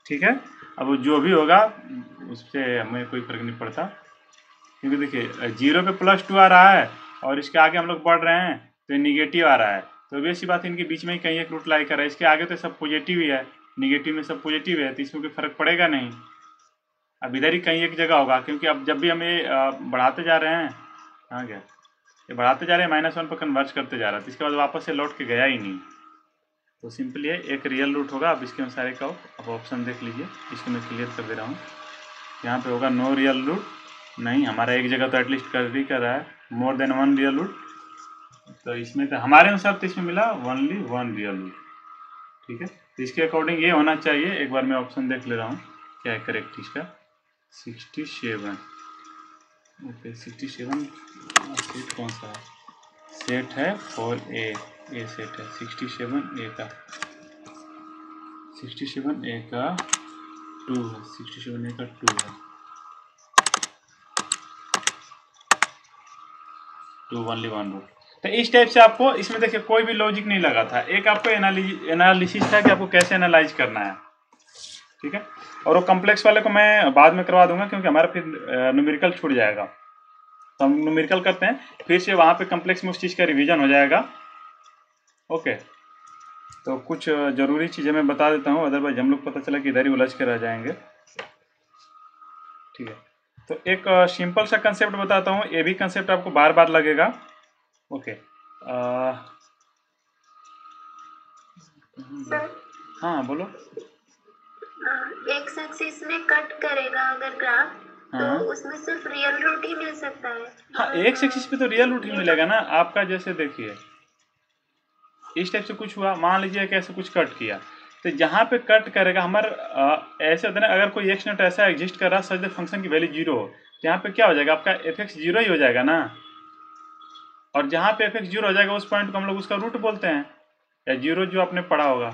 ठीक है। अब वो जो भी होगा उससे हमें कोई फर्क नहीं पड़ता, क्योंकि देखिए जीरो पे प्लस टू आ रहा है और इसके आगे हम लोग बढ़ रहे हैं तो ये निगेटिव आ रहा है, तो वैसी बात इनके बीच में ही कहीं एक रूट लाई कर रहा है। इसके आगे तो सब पॉजिटिव ही है, निगेटिव में सब पॉजिटिव है, तो इसमें कोई फर्क पड़ेगा नहीं। अब इधर ही कहीं एक जगह होगा, क्योंकि अब जब भी हम ये बढ़ाते जा रहे हैं, कहाँ गया ये, बढ़ाते जा रहे हैं माइनस वन पर कन्वर्ज करते जा रहा है, तो इसके बाद वापस से लौट के गया ही नहीं। तो सिंपली है एक रियल रूट होगा। अब इसके अनुसार का अब ऑप्शन देख लीजिए, इसको मैं क्लियर कर दे रहा हूँ। यहाँ पे होगा नो रियल रूट, नहीं हमारा एक जगह तो एटलीस्ट कर ही कर रहा है more than one real root, तो इसमें तो हमारे अनुसार तो इसमें मिला ओनली वन रियल रूट। ठीक है, तो इसके अकॉर्डिंग ये होना चाहिए। एक बार मैं ऑप्शन देख ले रहा हूँ क्या है करेक्ट इसका, sixty seven. Okay sixty seven set कौन सा है, सेट है फॉर ए, ए सेट है सिक्सटी सेवन ए का, सिक्सटी सेवन ए का टू है, सिक्सटी सेवन ए का टू है, टू ओनली वन रूट। तो इस टाइप से आपको इसमें देखिए कोई भी लॉजिक नहीं लगा था, एक आपको एनालिसिस था कि आपको कैसे एनालाइज करना है। ठीक है, और वो कॉम्प्लेक्स वाले को मैं बाद में करवा दूंगा, क्योंकि हमारा फिर न्यूमेरिकल छूट जाएगा। तो हम न्यूमेरिकल करते हैं, फिर से वहाँ पे कॉम्प्लेक्स में उस चीज़ का रिवीजन हो जाएगा। ओके, तो कुछ ज़रूरी चीज़ें मैं बता देता हूँ, अदरवाइज हम लोग पता चला कि इधर ही उलझ के रह जाएंगे। ठीक है, तो एक सिंपल सा कंसेप्ट बताता हूँ, ये भी कंसेप्ट आपको बार बार लगेगा। ओके आ, हाँ बोलो। एक्स एक्सिस में कट करेगा अगर ग्राफ, हाँ, तो उसमें सिर्फ रियल रूट ही मिल सकता है। हाँ, एक्स एक्सिस पे तो रियल रूट ही मिलेगा ना आपका। जैसे देखिए इस टाइप से कुछ हुआ, मान लीजिए कैसे कुछ कट किया, तो जहाँ पे कट करेगा हमारा ऐसे होता है ना, अगर कोई एक्स नोट ऐसा एग्जिस्ट कर रहा है सच द फंक्शन की वैल्यू जीरो हो, तो यहाँ पे क्या हो जाएगा आपका एफ एक्स जीरो ही हो जाएगा ना। और जहाँ पे एफ एक्स जीरो हो जाएगा उस पॉइंट को हम लोग उसका रूट बोलते हैं, या जीरो जो आपने पढ़ा होगा।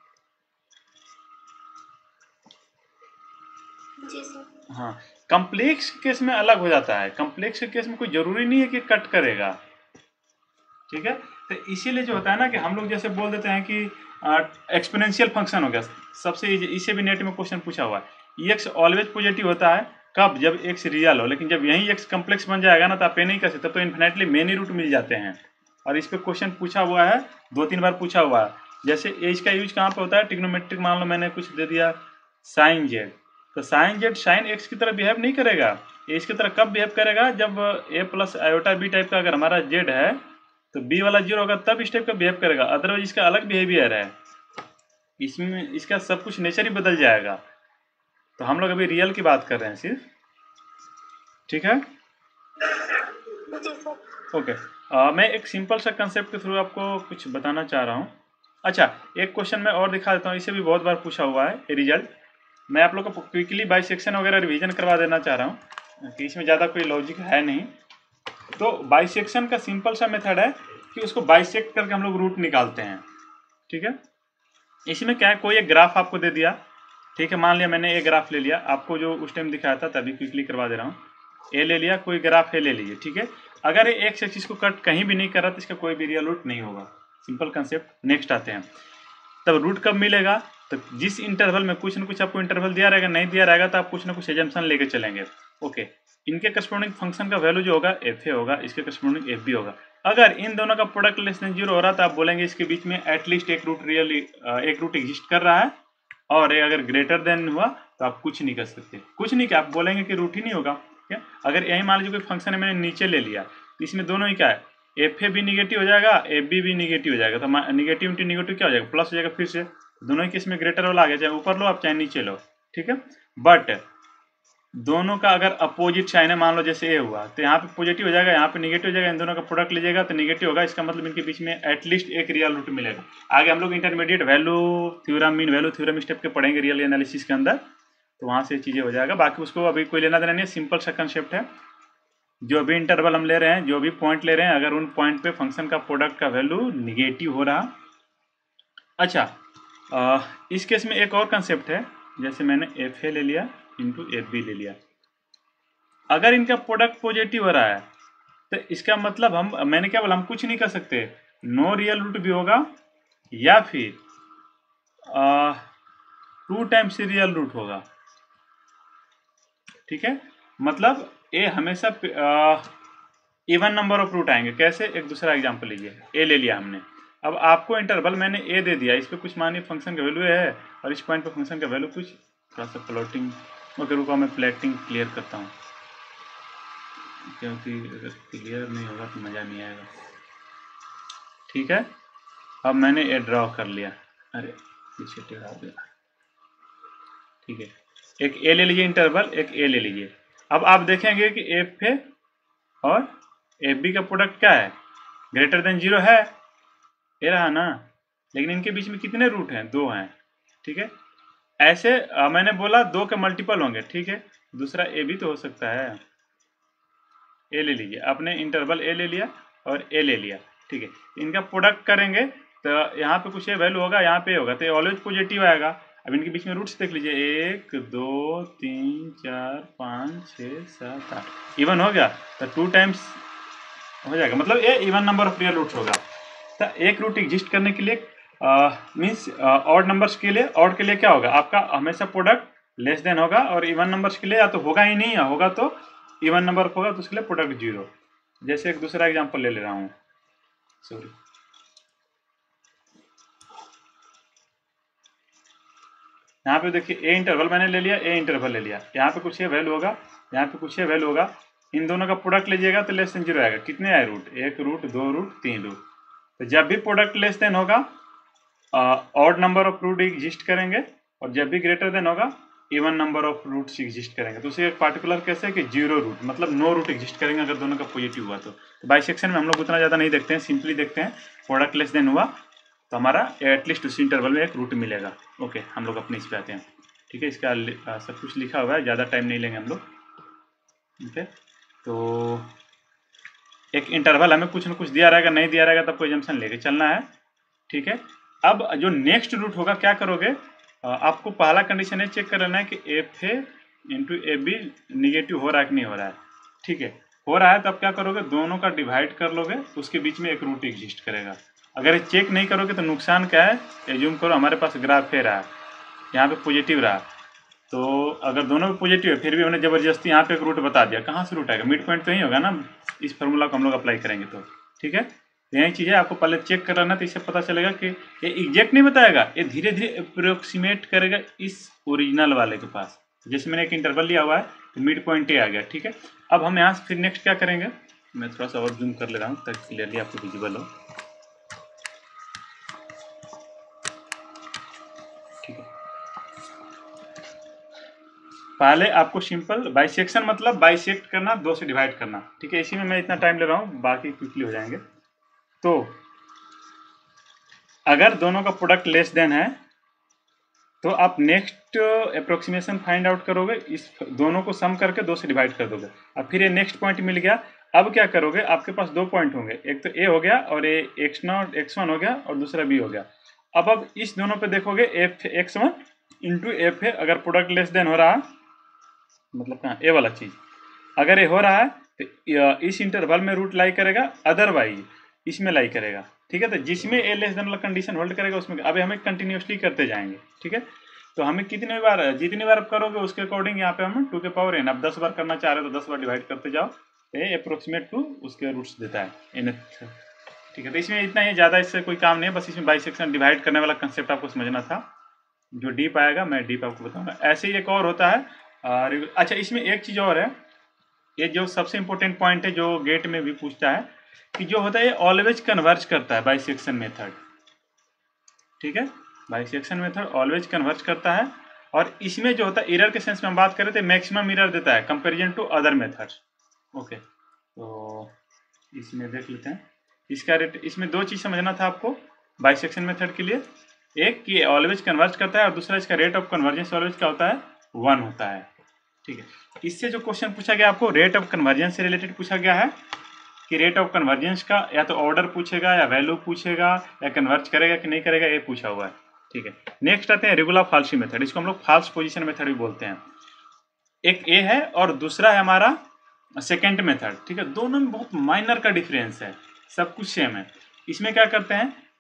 हाँ, कॉम्प्लेक्स केस में अलग हो जाता है, कॉम्प्लेक्स के केस में कोई जरूरी नहीं है कि कट करेगा। ठीक है, तो इसीलिए जो होता है ना कि हम लोग जैसे बोल देते हैं कि एक्सपोनेंशियल फंक्शन हो गया, सबसे इसे भी नेट में क्वेश्चन पूछा हुआ है, एक्स ऑलवेज पॉजिटिव होता है कब, जब एक्स रियल हो, लेकिन जब यही एक्स कॉम्प्लेक्स बन जाएगा ना तो आप ये नहीं कर सकते, तो इन्फिनेटली मेनी रूट मिल जाते हैं। और इस पर क्वेश्चन पूछा हुआ है, दो तीन बार पूछा हुआ है। जैसे एज का यूज कहाँ पे होता है, ट्रिग्नोमेट्रिक, मान लो मैंने कुछ दे दिया साइन जेड, तो साइन जेड साइन एक्स की तरह बिहेव नहीं करेगा, एज की तरह कब बिहेव करेगा, जब a plus iota b type का अगर हमारा जेड है तो बी वाला जीरो होगा तब इस टाइप का बिहेव करेगा, अदरवाइज इसका अलग बिहेवियर है, इसमें इसका सब कुछ नेचर ही बदल जाएगा। तो हम लोग अभी रियल की बात कर रहे हैं सिर्फ। ठीक है, ओके। आ, मैं एक सिंपल सा कंसेप्ट के थ्रू आपको कुछ बताना चाह रहा हूँ। अच्छा, एक क्वेश्चन मैं और दिखा देता हूँ, इसे भी बहुत बार पूछा हुआ है ये रिजल्ट। मैं आप लोग को क्विकली बाइसेक्शन वगैरह रिवीजन करवा देना चाह रहा हूँ कि इसमें ज़्यादा कोई लॉजिक है नहीं। तो बाइसेक्शन का सिंपल सा मेथड है कि उसको बाइसेक्ट करके हम लोग रूट निकालते हैं। ठीक है, इसमें क्या है, कोई एक ग्राफ आपको दे दिया, ठीक है, मान लिया मैंने एक ग्राफ ले लिया, आपको जो उस टाइम दिखाया था तभी क्विकली करवा दे रहा हूँ। ए ले लिया, कोई ग्राफ ए ले लीजिए। ठीक है, अगर ये एक्स एक्सिस को कट कहीं भी नहीं कर रहा तो इसका कोई भी रियल रूट नहीं होगा। Simple concept. नेक्स्ट आते हैं, तब रूट कब मिलेगा, तो जिस इंटरवल में कुछ ना कुछ आपको इंटरवल दिया रहेगा, नहीं दिया रहेगा तो आप कुछ ना कुछ एजम्पशन लेके चलेंगे। ओके, इनके करस्पॉन्डिंग फंक्शन का वैल्यू जो होगा एफ ए होगा, इसके करस्पॉन्डिंग एफ बी होगा। अगर इन दोनों का प्रोडक्ट लेस देन जीरो हो रहा तो आप बोलेंगे इसके बीच में एटलीस्ट एक रूट रियली एक रूट एग्जिस्ट कर रहा है, और अगर ग्रेटर देन हुआ तो आप कुछ नहीं कर सकते, कुछ नहीं, क्या आप बोलेंगे कि रूट ही नहीं होगा। क्या, अगर यही मान लीजिए कोई फंक्शन है मैंने नीचे ले लिया, तो इसमें दोनों ही क्या है, एफ ए भी निगेटिव हो जाएगा, एफ बी भी निगेटिव हो जाएगा, तो निगेटिव इंटू निगेटिव क्या हो जाएगा, प्लस हो जाएगा। फिर से दोनों ही केस में ग्रेटर वाला आ गया, चाहे ऊपर लो आप चाहे नीचे लो। ठीक है, बट दोनों का अगर अपोजिट साइन है, मान लो जैसे ए हुआ, तो यहाँ पे पॉजिटिव हो जाएगा, यहाँ पे निगेटिव हो जाएगा, इन दोनों का प्रोडक्ट लीजिएगा तो निगेटिव होगा, इसका मतलब इनके बीच में एटलीस्ट एक रियल रूट मिलेगा। आगे हम लोग intermediate value theorem, mean value theorem step के पढ़ेंगे रियल एनालिसिस के अंदर, तो वहाँ से चीज़ें हो जाएगा। बाकी उसको अभी कोई लेना देना नहीं है, सिंपल सा कंसेप्ट है। जो भी इंटरवल हम ले रहे हैं, जो भी पॉइंट ले रहे हैं, अगर उन पॉइंट पे फंक्शन का प्रोडक्ट का वैल्यू निगेटिव हो रहा। अच्छा, आ, इस केस में एक और कंसेप्ट है, जैसे मैंने एफ ए ले लिया इंटू एफ बी ले लिया, अगर इनका प्रोडक्ट पॉजिटिव हो रहा है तो इसका मतलब हम मैंने क्या बोला, हम कुछ नहीं कर सकते, नो रियल रूट भी होगा या फिर टू टाइम्स रियल रूट होगा। ठीक है, मतलब ए हमेशा इवन नंबर ऑफ रूट आएंगे। कैसे, एक दूसरा एग्जांपल लीजिए, ए ले लिया हमने। अब आपको इंटरवल मैंने ए दे दिया, इस पर कुछ मानिए फंक्शन का वैल्यू है और इस पॉइंट पर फंक्शन का वैल्यू कुछ, थोड़ा सा प्लॉटिंग ओके रुको मैं प्लॉटिंग क्लियर करता हूँ, क्योंकि अगर क्लियर नहीं होगा तो मज़ा नहीं आएगा। ठीक है, अब मैंने ए ड्रॉ कर लिया, अरे पीछे टेढ़ा हो गया। ठीक है, एक ए ले लीजिए इंटरवल, एक ए ले लीजिए। अब आप देखेंगे कि एफ ए और एफ बी का प्रोडक्ट क्या है, ग्रेटर देन जीरो है, ये रहा ना। लेकिन इनके बीच में कितने रूट हैं, दो हैं। ठीक है, ऐसे आ, मैंने बोला दो के मल्टीपल होंगे। ठीक है, दूसरा ए भी तो हो सकता है। ए ले लीजिए, आपने इंटरवल ए ले लिया और ए ले लिया। ठीक है, इनका प्रोडक्ट करेंगे तो यहाँ पे कुछ ये वैल्यू होगा, यहाँ पे होगा, तो ऑलवेज पॉजिटिव आएगा। अब इनके बीच में रूट्स देख लीजिए, एक दो तीन चार पाँच छः सात आठ, इवन हो गया तो टू टाइम्स हो जाएगा, मतलब ये even number of real roots होगा। तो एक रूट एग्जिस्ट करने के लिए मीन्स ऑड नंबर्स के लिए, ऑड के लिए क्या होगा, आपका हमेशा प्रोडक्ट लेस देन होगा, और इवन नंबर्स के लिए या तो होगा ही नहीं, या होगा तो इवन नंबर होगा तो उसके लिए प्रोडक्ट जीरो। जैसे एक दूसरा एग्जांपल ले ले रहा हूँ, सॉरी, यहाँ पे देखिए ए इंटरवल मैंने ले लिया, ए इंटरवल ले लिया, यहाँ पे कुछ ये वैल्यू होगा, यहाँ पे कुछ ये वैल्यू होगा, इन दोनों का प्रोडक्ट लीजिएगा तो लेस देन जीरो आएगा। कितने आए रूट, एक रूट, दो रूट, तीन रूट। तो जब भी प्रोडक्ट लेस देन होगा odd number of root exist करेंगे, और जब भी ग्रेटर देन होगा even number of roots exist करेंगे। तो उसे एक पार्टिकुलर कैसे है कि जीरो रूट, मतलब नो रूट एग्जिस्ट करेंगे अगर दोनों का पॉजिटिव हुआ। तो बाइसेक्शन में हम लोग उतना ज़्यादा नहीं देखते हैं, सिंपली देखते हैं प्रोडक्ट लेस देन हुआ तो हमारा एटलीस्ट उसी इंटरवल में एक रूट मिलेगा। ओके, हम लोग अपने इस पे आते हैं। ठीक है, इसका आ, सब कुछ लिखा हुआ है, ज़्यादा टाइम नहीं लेंगे हम लोग। ठीक है, तो एक इंटरवल हमें कुछ न कुछ दिया रहेगा, नहीं दिया रहेगा तब कोई जंक्शन लेके चलना है। ठीक है, अब जो नेक्स्ट रूट होगा क्या करोगे, आपको पहला कंडीशन ये चेक कर लेना है कि f a into a b negative हो रहा है कि नहीं हो रहा है। ठीक है, हो रहा है तब क्या करोगे, दोनों का डिवाइड कर लोगे, उसके बीच में एक रूट एग्जिस्ट करेगा। अगर ये चेक नहीं करोगे तो नुकसान क्या है, एज्यूम करो हमारे पास ग्राफ है रहा, यहाँ पे पॉजिटिव रहा, तो अगर दोनों पे पॉजिटिव है फिर भी हमने ज़बरदस्ती यहाँ पे एक रूट बता दिया, कहाँ से रूट आएगा, मिड पॉइंट तो ही होगा ना, इस फार्मूला को हम लोग अप्लाई करेंगे तो। ठीक है, यही चीज़ है, आपको पहले चेक कर लेना, तो इससे पता चलेगा कि ये एग्जैक्ट नहीं बताएगा, ये धीरे धीरे अप्रोक्सीमेट करेगा इस ओरिजिनल वाले के पास। जैसे मैंने एक इंटरवल लिया हुआ है तो मिड पॉइंट ए आ गया। ठीक है, अब हम यहाँ से फिर नेक्स्ट क्या करेंगे, मैं थोड़ा सा और जूम कर ले रहा हूँ ताकि क्लियरली आपको विजिबल हो। ठीक है, पहले आपको सिंपल बाइसेक्शन मतलब बाइसेक्ट करना, दो से डिवाइड करना। ठीक है, इसी में मैं इतना टाइम ले रहा हूँ, बाकी क्विकली हो जाएंगे। तो अगर दोनों का प्रोडक्ट लेस देन है तो आप नेक्स्ट अप्रोक्सीमेशन फाइंड आउट करोगे, इस दोनों को सम करके दो से डिवाइड कर दोगे। अब फिर ये नेक्स्ट पॉइंट मिल गया, अब क्या करोगे, आपके पास दो पॉइंट होंगे, एक तो ए हो गया और a x naught x one हो गया और दूसरा बी हो गया। अब अब इस दोनों पे देखोगे f x one into f a, अगर प्रोडक्ट लेस देन हो रहा है, मतलब कहाँ ए वाला चीज़, अगर ये हो रहा है तो इस इंटरवल में रूट लाई करेगा, अदरवाइज इसमें लाई करेगा। ठीक है, तो जिसमें ए लेस देन वाला कंडीशन होल्ड करेगा उसमें अब हमें कंटिन्यूसली करते जाएंगे। ठीक है, तो हमें कितने बार, जितनी बार करोगे उसके अकॉर्डिंग यहाँ पे हम टू के पावर एन, अब दस बार करना चाह रहे हो तो दस बार डिवाइड करते जाओ, ए अप्रोक्सीमेट टू उसके रूट्स देता है एन। ठीक है, तो इसमें इतना ही, ज़्यादा इससे कोई काम नहीं है, बस इसमें बाइसेक्शन डिवाइड करने वाला कंसेप्ट आपको समझना था। जो डीप आएगा मैं डीप आपको बताऊंगा। ऐसे ही एक और होता है, और अच्छा इसमें एक चीज़ और है, ये जो सबसे इम्पोर्टेंट पॉइंट है जो गेट में भी पूछता है कि जो होता है ये ऑलवेज कन्वर्ज करता है बाइसेक्शन मेथड। ठीक है, बाइसेक्शन मेथड ऑलवेज कन्वर्ज करता है, और इसमें जो होता है एरर के सेंस में हम बात कर रहे थे, मैक्सिमम एरर देता है comparison to other methods. Okay, तो इसमें देख लेते हैं इसका रेट। इसमें दो चीज़ समझना था आपको बाइसेक्शन मेथड के लिए, एक कि ऑलवेज कन्वर्ज करता है और दूसरा इसका रेट ऑफ कन्वर्जेंस ऑलवेज क्या होता है, वन होता है। ठीक है, इससे जो क्वेश्चन पूछा गया आपको रेट ऑफ कन्वर्जेंस से रिलेटेड पूछा गया है कि रेट ऑफ कन्वर्जेंस का या तो ऑर्डर पूछेगा या वैल्यू पूछेगा या कन्वर्ज करेगा कि नहीं करेगा, ये पूछा हुआ है। ठीक है, नेक्स्ट आते हैं रेगुलर फाल्सी मेथड, इसको हम लोग फाल्स पोजीशन मेथड भी बोलते हैं। एक ए है और दूसरा है हमारा सेकेंड मेथड। ठीक है, दोनों में बहुत माइनर का डिफरेंस है, सब कुछ सेम है। इसमें क्या करते हैं,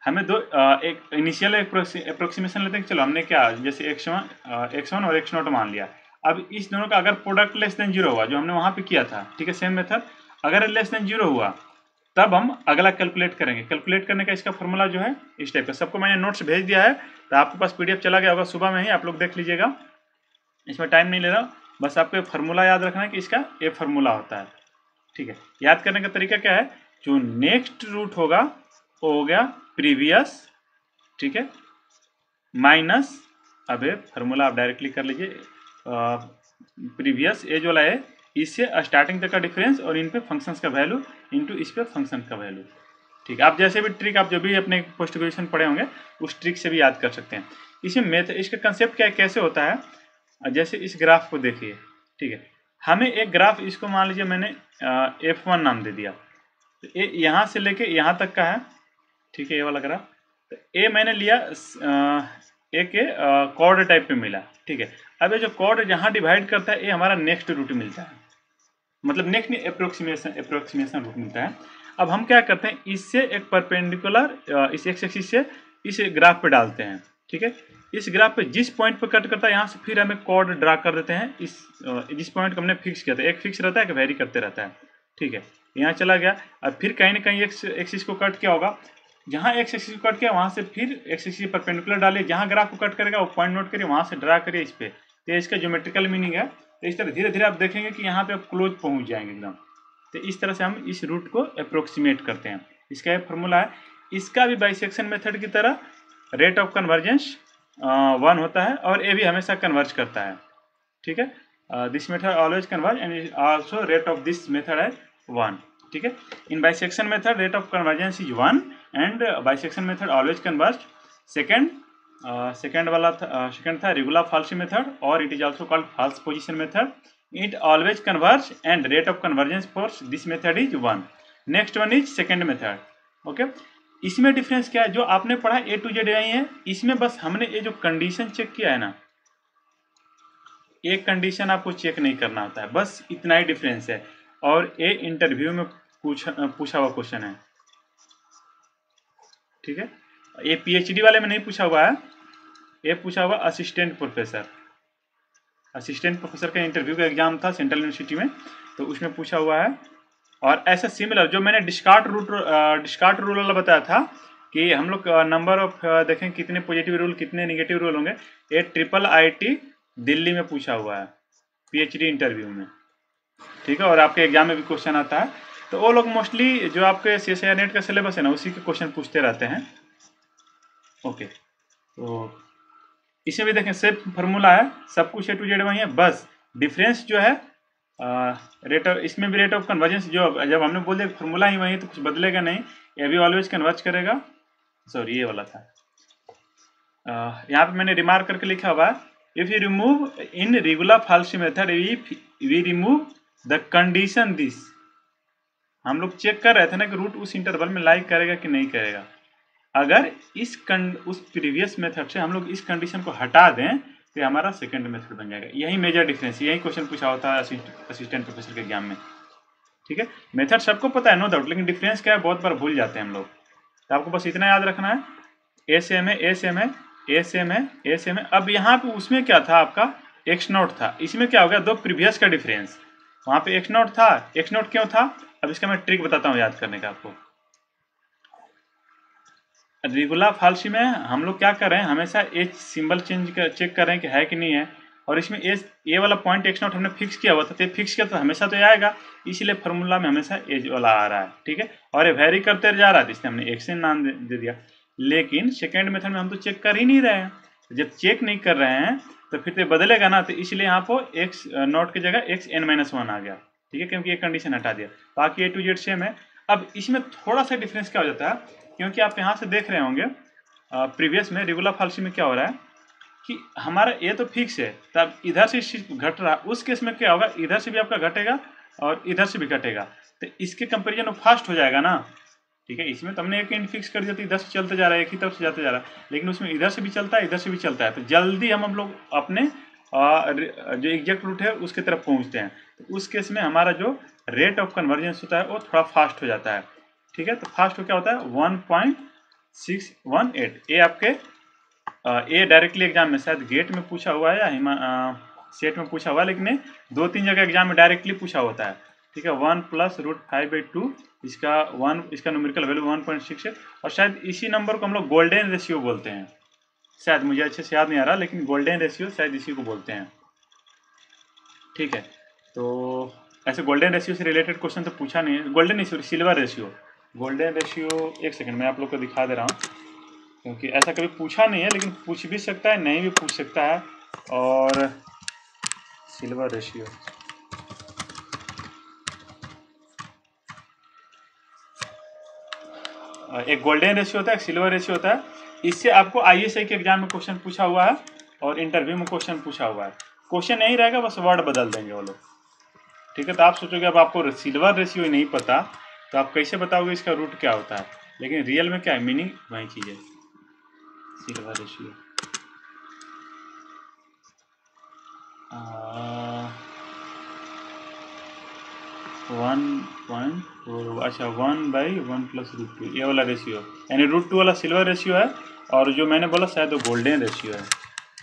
हमें दो आ, एक इनिशियल अप्रोक्सीमेशन लेते हैं, चलो हमने क्या जैसे एक्स वन एक्स वन और एक्स नॉट मान लिया। अब इस दोनों का अगर प्रोडक्ट लेस देन जीरो हुआ जो हमने वहाँ पे किया था, ठीक है, सेम मेथड, अगर लेस देन जीरो हुआ तब हम अगला कैलकुलेट करेंगे। कैलकुलेट करने का इसका फॉर्मूला जो है इस टाइप का, सबको मैंने नोट्स भेज दिया है, तो आपके पास पीडीएफ चला गया होगा सुबह में ही, आप लोग देख लीजिएगा, इसमें टाइम नहीं ले रहा, बस आपको फार्मूला याद रखना है कि इसका ये फार्मूला होता है, ठीक है। याद करने का तरीका क्या है, जो नेक्स्ट रूट होगा वो हो गया प्रीवियस, ठीक है, माइनस, अब ये फार्मूला आप डायरेक्टली कर लीजिए, प्रीवियस एज वाला है इससे स्टार्टिंग तक का डिफरेंस और इन पे फंक्शंस का वैल्यू इनटू इस पे फंक्शन का वैल्यू, ठीक है। आप जैसे भी ट्रिक आप जो भी अपने पोस्ट ग्रेजुएशन पढ़े होंगे उस ट्रिक से भी याद कर सकते हैं। इसमें मेथ इसका कंसेप्ट क्या है, कैसे होता है, जैसे इस ग्राफ को देखिए, ठीक है, हमें एक ग्राफ इसको मान लीजिए मैंने एफ वन नाम दे दिया, तो ये यहाँ से लेके यहाँ तक का है, ठीक है, ये वाला ग्राफ, तो ये मैंने लिया ए के कॉर्ड टाइप पे मिला, ठीक है। अब ये जो कॉर्ड जहाँ डिवाइड करता है ये हमारा नेक्स्ट रूट मिलता है, मतलब नेक्स्ट नहीं अप्रोक्सीमेशन अप्रोक्सीमेशन रूट मिलता है। अब हम क्या करते हैं, इससे एक परपेंडिकुलर इस एक्स एक्सिस से इस ग्राफ पे डालते हैं, ठीक है। इस ग्राफ पे जिस पॉइंट पे कट करता है यहाँ से फिर हमें कॉर्ड ड्रा कर देते हैं, इस जिस पॉइंट को हमने फिक्स किया था, एक फिक्स रहता है कि वेरी करते रहता है, ठीक है। यहाँ चला गया, अब फिर कहीं ना कहीं एक्स एक्सिस को कट किया होगा, जहाँ एक्स एक्सिस को कट किया वहाँ से फिर एक्स एक्सिस परपेंडिकुलर डालिए, जहाँ ग्राफ को कट करेगा वो पॉइंट नोट करिए, वहाँ से ड्रा करिए इस पे, तो इसका ज्योमेट्रिकल मीनिंग है। तो इस तरह धीरे धीरे आप देखेंगे कि यहाँ पे आप क्लोज पहुँच जाएंगे एकदम। तो इस तरह से हम इस रूट को अप्रोक्सीमेट करते हैं। इसका एक फॉर्मूला है, इसका भी बाइसेक्शन मेथड की तरह रेट ऑफ कन्वर्जेंस वन होता है और ये भी हमेशा कन्वर्ज करता है, ठीक है। This method always converge and also rate of this method है वन, ठीक है। In bisection method rate of convergence is one and bisection method always converge. Second second वाला था सेकेंड था रेगुलर फाल्सी मेथड और it is also called false position method, it always converge and rate of convergence for this method is one. Next one is secant method, okay. इसमें डिफरेंस क्या है, जो आपने पढ़ा ए टू जेड आई है, इसमें बस हमने ये जो कंडीशन चेक किया है ना, एक कंडीशन आपको चेक नहीं करना होता है, बस इतना ही डिफरेंस है। और ये इंटरव्यू में पूछा पूछा हुआ क्वेश्चन है, ठीक है। ये पीएचडी वाले में नहीं पूछा हुआ है, ये पूछा हुआ असिस्टेंट प्रोफेसर, असिस्टेंट प्रोफेसर का इंटरव्यू का एग्जाम था सेंट्रल यूनिवर्सिटी में, तो उसमें पूछा हुआ है। और ऐसा सिमिलर जो मैंने डिस्कार्ट रूट डिस्कार्ट रूल वाला बताया था कि हम लोग नंबर ऑफ देखें कितने पॉजिटिव रूल कितने नेगेटिव रूल होंगे, ये ट्रिपल आईटी दिल्ली में पूछा हुआ है पीएचडी इंटरव्यू में, ठीक है। और आपके एग्जाम में भी क्वेश्चन आता है, तो वो लोग मोस्टली जो आपके सी एस आई नेट का सिलेबस है ना उसी के क्वेश्चन पूछते रहते हैं, ओके। तो इसमें भी देखें सेम फार्मूला है, सब कुछ ए टू जेड वही है, बस डिफरेंस जो है रेट ऑफ, इसमें भी रेट ऑफ कन्वर्जेंस जो जब हमने बोल दिया फार्मूला ही वही है तो कुछ बदलेगा नहीं, ये भी ऑलवेज कन्वर्ज करेगा। सॉरी ये वाला था, uh, यहाँ पे मैंने रिमार्क करके लिखा हुआ है, if you remove in regular falsi method if we remove the condition this, हम लोग चेक कर रहे थे ना कि रूट उस इंटरवल में लाइक करेगा कि नहीं करेगा, अगर इस कंड उस प्रीवियस मेथड से हम लोग इस कंडीशन को हटा दें तो हमारा सेकंड मेथड बन जाएगा। यही मेजर डिफरेंस, यही क्वेश्चन पूछा होता है असिस्टेंट प्रोफेसर के एग्जाम में, ठीक है। मेथड सबको पता है नो डाउट, लेकिन डिफरेंस क्या है बहुत बार भूल जाते हैं हम लोग, तो आपको बस इतना याद रखना है, ए सेम है ए सेम है ए सेम है ए सेम है। अब यहाँ पे उसमें क्या था आपका एक्स नोट था, इसमें क्या हो गया दो प्रीवियस का डिफरेंस, वहाँ पे एक्स नोट था, एक्स नोट क्यों था, अब इसका मैं ट्रिक बताता हूँ याद करने का आपको। रेगुलर फाल्सी में हम लोग क्या कर रहे हैं, हमेशा एच सिंबल चेंज कर चेक कर रहे हैं कि है कि नहीं है, और इसमें एज ए वाला पॉइंट एक्स नॉट हमने फिक्स किया हुआ था, तो फिक्स किया तो हमेशा तो आएगा, इसलिए फार्मूला में हमेशा एज वाला आ रहा है, ठीक है। और ये वेरी करते जा रहा है, इसलिए हमने एक्स एन नाम दे दिया। लेकिन सेकेंड मेथड में हम तो चेक कर ही नहीं रहे हैं, जब चेक नहीं कर रहे हैं तो फिर तो बदलेगा ना, तो इसलिए यहाँ पर एक्स नॉट की जगह एक्स एन माइनस वन आ गया, ठीक है, क्योंकि एक कंडीशन हटा दिया। बाकी ए टू जेड सेम है। अब इसमें थोड़ा सा डिफरेंस क्या हो जाता है, क्योंकि आप यहाँ से देख रहे होंगे प्रीवियस में रेगुलर फाल्सी में क्या हो रहा है कि हमारा ये तो फिक्स है, तब इधर से घट रहा, उस केस में क्या होगा इधर से भी आपका घटेगा और इधर से भी घटेगा, तो इसके कंपेरिजन में फास्ट हो जाएगा ना, ठीक है। इसमें तो हमने एक इंड फिक्स कर दिया तो इधर से चलते जा रहा है, एक ही तरफ से जाते जा रहा है, लेकिन उसमें इधर से भी चलता है इधर से भी चलता है, तो जल्दी हम हम लोग अपने जो एग्जैक्ट रूट है उसके तरफ पहुँचते हैं, तो उस केस में हमारा जो रेट ऑफ कन्वर्जेंस होता है वो थोड़ा फास्ट हो जाता है, ठीक है। तो फास्ट हो क्या होता है one point six one eight. ए आपके ए डायरेक्टली एग्जाम में शायद गेट में पूछा हुआ है या हिमा सेट में पूछा हुआ है, लेकिन दो तीन जगह एग्जाम में डायरेक्टली पूछा होता है। ठीक है, one plus root five by two, इसका वन, इसका numerical value one point six है। और शायद इसी नंबर को हम लोग गोल्डन रेशियो बोलते हैं, शायद मुझे अच्छे से याद नहीं आ रहा, लेकिन गोल्डन रेशियो शायद इसी को बोलते हैं। ठीक है, तो ऐसे गोल्डन रेशियो से रिलेटेड क्वेश्चन तो पूछा नहीं है। Golden ratio, silver ratio, golden ratio, एक सेकंड मैं आप लोग को दिखा दे रहा हूँ, क्योंकि ऐसा कभी पूछा नहीं है, लेकिन पूछ भी सकता है, नहीं भी पूछ सकता है। और सिल्वर रेशियो, एक गोल्डन रेशियो होता है, एक सिल्वर रेशियो होता है। इससे आपको आईएसआई के एग्जाम में क्वेश्चन पूछा हुआ है और इंटरव्यू में क्वेश्चन पूछा हुआ है। क्वेश्चन नहीं रहेगा, बस वर्ड बदल देंगे वो लोग। ठीक है, तो आप सोचोगे अब आपको सिल्वर रेशियो ही नहीं पता तो आप कैसे बताओगे इसका रूट क्या होता है, लेकिन रियल में क्या है, मीनिंग वही चीज़ है, silver ratio. One point four, अच्छा one by one plus root two, ये वाला रेशियो, यानी रूट टू वाला सिल्वर रेशियो है, और जो मैंने बोला शायद वो गोल्डन रेशियो है।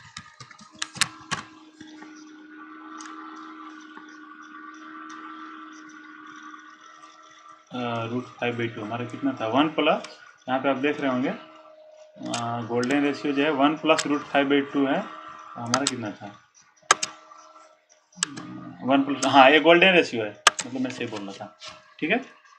रूट फाइव बाई टू हमारा कितना था, वन प्लस, यहाँ पे आप देख रहे होंगे गोल्डन रेशियो जो है one plus root five by two है, हमारा कितना था, वन प्लस, हाँ ये गोल्डन रेशियो है, मतलब मैं सही बोल रहा था। ठीक है,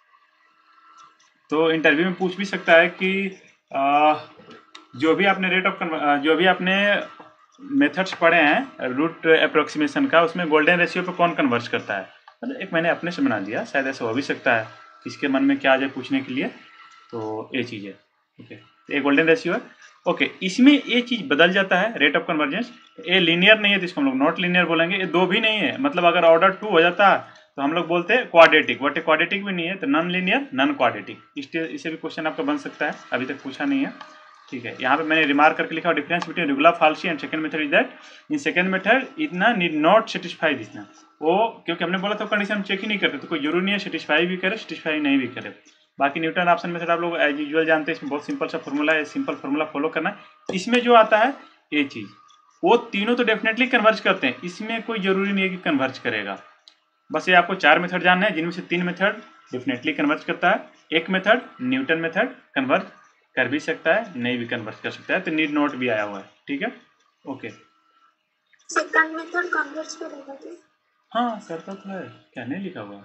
तो इंटरव्यू में पूछ भी सकता है कि आ, जो भी आपने रेट ऑफ जो भी आपने मेथड्स पढ़े हैं रूट अप्रोक्सीमेशन का, उसमें गोल्डन रेशियो पे कौन कन्वर्ज करता है। मतलब एक मैंने अपने से बना दिया, शायद ऐसा हो भी सकता है किसके मन में क्या आ जाए पूछने के लिए, तो ये चीज़ है। ओके, तो ये गोल्डन रेशियो है। ओके, इसमें ये चीज़ बदल जाता है रेट ऑफ कन्वर्जेंस, ये लीनियर नहीं है तो इसको हम लोग नॉट लीनियर बोलेंगे। ये दो भी नहीं है, मतलब अगर ऑर्डर टू हो जाता है तो हम लोग बोलते हैं क्वाड्रेटिक, बट क्वाड्रेटिक भी नहीं है तो नॉन लीनियर नॉन क्वाड्रेटिक। इसे भी क्वेश्चन आपका बन सकता है, अभी तक पूछा नहीं है। ठीक है, यहाँ पे मैंने रिमार्क करके लिखा, difference between regular falsi and secant method is that in secant method इतना नीड नॉट सेटिस्फाई दिस ना, वो क्योंकि हमने बोला था कंडीशन हम चेक ही नहीं करते, तो कोई जरूरी नहीं है सेटिस्फाई भी करे सेटिस्फाई नहीं भी करे। बाकी न्यूटन ऑप्शन मेथड आप लोग एज यूजुअल जानते हैं, इसमें बहुत सिंपल सा फॉर्मूला है, सिंपल फॉर्मूला फॉलो करना है। इसमें जो आता है ये चीज़, वो तीनों तो डेफिनेटली कन्वर्ज करते हैं, इसमें कोई जरूरी नहीं है कि कन्वर्ज करेगा। बस ये आपको चार मेथड जानना है, जिनमें से तीन मेथड डेफिनेटली कन्वर्ज करता है, एक मेथड न्यूटन मेथड कन्वर्ज कर भी सकता है, नहीं भी कन्वर्ज कर सकता है, तो नीड नोट भी आया हुआ है। ठीक है, ओके, सेकंड मेथड कन्वर्ज करेगा क्या? हाँ करता तो है, क्या नहीं लिखा हुआ,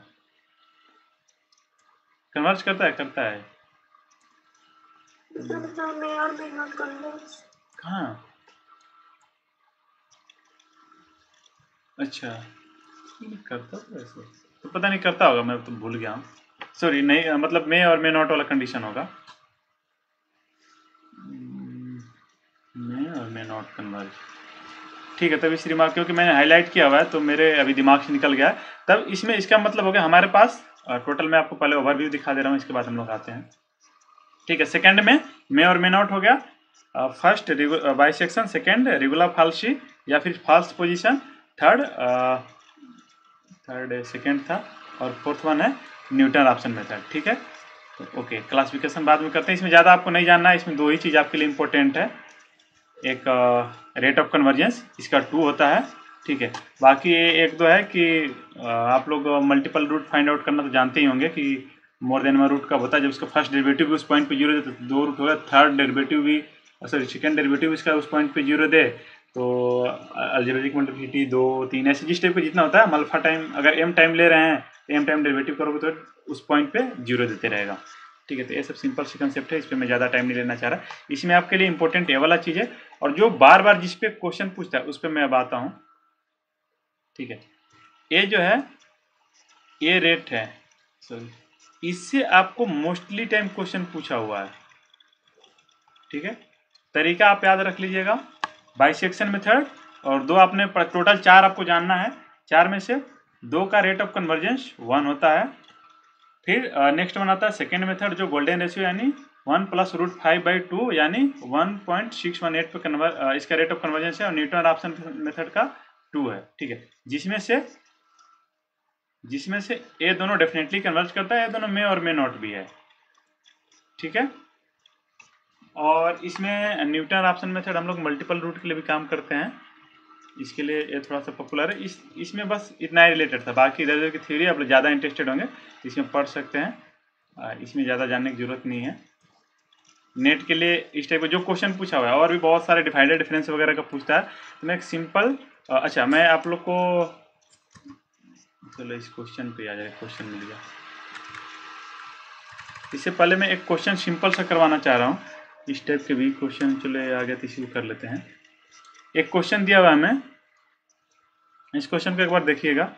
कन्वर्ज करता है, करता है। में और में नॉट कन्वर्ज, हाँ अच्छा, करता तो ऐसे तो पता नहीं, करता होगा, मैं तो भूल गया हूँ, सॉरी, नहीं मतलब मे और मे नॉट वाला कंडीशन होगा, मे और मे नॉट कन्वर्ज। ठीक है, तब इस रिमार्क क्योंकि मैंने हाईलाइट किया हुआ है तो मेरे अभी दिमाग से निकल गया है, तब इसमें इसका मतलब हो गया हमारे पास टोटल, मैं आपको पहले ओवरव्यू दिखा दे रहा हूँ, इसके बाद हम लोग आते हैं। ठीक है, सेकंड में मे और मे नॉट हो गया, first bisection, second regular falsi या फिर false position, third third secant था, और फोर्थ वन है न्यूटन ऑप्शन मेथड। ठीक है, तो ओके, क्लासिफिकेशन बाद में करते हैं, इसमें ज़्यादा आपको नहीं जानना है, इसमें दो ही चीज़ आपके लिए इंपॉर्टेंट है, एक रेट ऑफ कन्वर्जेंस, इसका टू होता है। ठीक है, बाकी एक दो है कि uh, आप लोग मल्टीपल रूट फाइंड आउट करना तो जानते ही होंगे कि मोर देन वन रूट कब होता है, जब उसका फर्स्ट डेरिवेटिव भी उस पॉइंट पे जीरो दे तो दो रूट होगा, थर्ड डेरिवेटिव भी, सॉरी सेकंड डेरिवेटिव इसका उस पॉइंट पे जीरो दे तो अलजेब्रिक मल्टीप्लिसिटी दो तीन, ऐसे जिस टाइप का जितना होता है, अल्फा टाइम अगर एम टाइम ले रहे हैं तो एम टाइम डेरिवेटिव करोगे तो उस पॉइंट पे जीरो देते रहेगा। ठीक है, तो ये सब सिंपल सी कंसेप्ट है, इस पर मैं ज़्यादा टाइम नहीं लेना चाह रहा, इसमें आपके लिए इंपॉर्टेंट ये वाला चीज़ है, और जो बार बार जिस पे क्वेश्चन पूछता है उस पर मैं अब आता हूँ। ठीक है, ये जो है ये रेट है, सॉरी, इससे आपको मोस्टली टाइम क्वेश्चन पूछा हुआ है। ठीक है, तरीका आप याद रख लीजिएगा, बाइसेक्शन मेथड, और दो आपने टोटल चार आपको जानना है, चार में से दो का रेट ऑफ कन्वर्जेंस वन होता है। फिर नेक्स्ट वन आता है सेकेंड मेथड जो गोल्डन रेशियो यानी one plus root five by two यानी one point six one eight पे कन्वर इसका रेट ऑफ कन्वर्जेंस है, और न्यूटन ऑप्शन मेथड का टू है। ठीक है, जिसमें से जिसमें से ये दोनों डेफिनेटली कन्वर्ज करता है, ये दोनों में और में नॉट भी है। ठीक है, और इसमें न्यूटन राप्सन मेथड हम लोग मल्टीपल रूट के लिए भी काम करते हैं, इसके लिए ये थोड़ा सा पॉपुलर है। इस इसमें बस इतना ही रिलेटेड था, बाकी इधर उधर की थ्योरी आप लोग ज़्यादा इंटरेस्टेड होंगे इसमें पढ़ सकते हैं, इसमें ज़्यादा जानने की जरूरत नहीं है। नेट के लिए इस टाइप का जो क्वेश्चन पूछा हुआ है, और भी बहुत सारे डिफाइंड डिफरेंस वगैरह का पूछता है, तो मैं एक सिंपल, अच्छा मैं आप लोग को, चलो इस क्वेश्चन पे आ जाए, क्वेश्चन मिल गया। इससे पहले मैं एक क्वेश्चन सिंपल सा करवाना चाह रहा हूँ, इस टाइप के भी क्वेश्चन चले आ गया तो इसी को कर लेते हैं। एक क्वेश्चन दिया हुआ है हमें, इस क्वेश्चन को एक बार देखिएगा।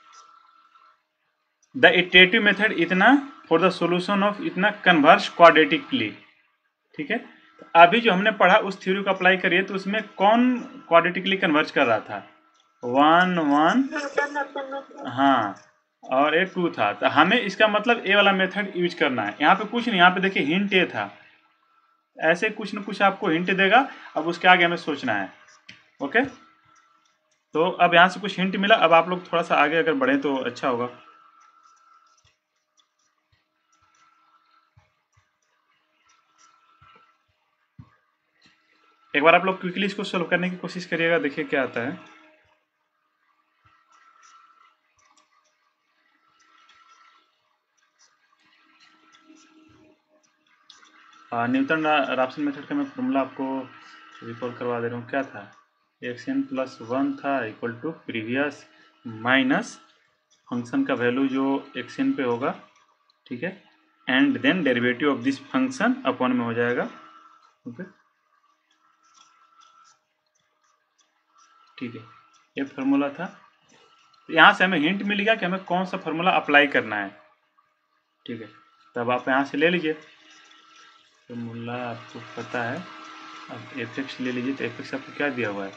द इटरेटिव मेथड इतना फॉर द सॉल्यूशन ऑफ इतना कन्वर्स क्वाड्रेटिकली, ठीक है। तो अभी जो हमने पढ़ा उस थ्योरी को अप्लाई करिए, तो उसमें कौन क्वाड्रेटिकली कन्वर्ज कर रहा था, वन वन, हाँ, और ए टू था। तो हमें इसका मतलब ए वाला मेथड यूज करना है। यहाँ पे कुछ नहीं, यहाँ पे देखिए हिंट ए था, ऐसे कुछ न कुछ आपको हिंट देगा, अब उसके आगे हमें सोचना है। ओके, तो अब यहाँ से कुछ हिंट मिला, अब आप लोग थोड़ा सा आगे अगर बढ़े तो अच्छा होगा। एक बार आप लोग क्विकली इसको सोल्व करने की कोशिश करिएगा, देखिए क्या आता है। न्यूटन राप्सन मेथड का मैं फॉर्मूला आपको रिकॉल करवा दे रहा हूँ। क्या था, एक्स एन प्लस वन था equal to previous minus function का वैल्यू जो एक्स एन पे होगा, ठीक है, and then derivative of this function upon में हो जाएगा। ओके, ठीक है, ये फार्मूला था। तो यहाँ से हमें हिंट मिल गया कि हमें कौन सा फार्मूला अप्लाई करना है, ठीक है। तब आप यहाँ से ले लीजिए फार्मूला, आपको पता है। अब एफ एक्स ले लीजिए, तो एफ एक्स आपको क्या दिया हुआ है,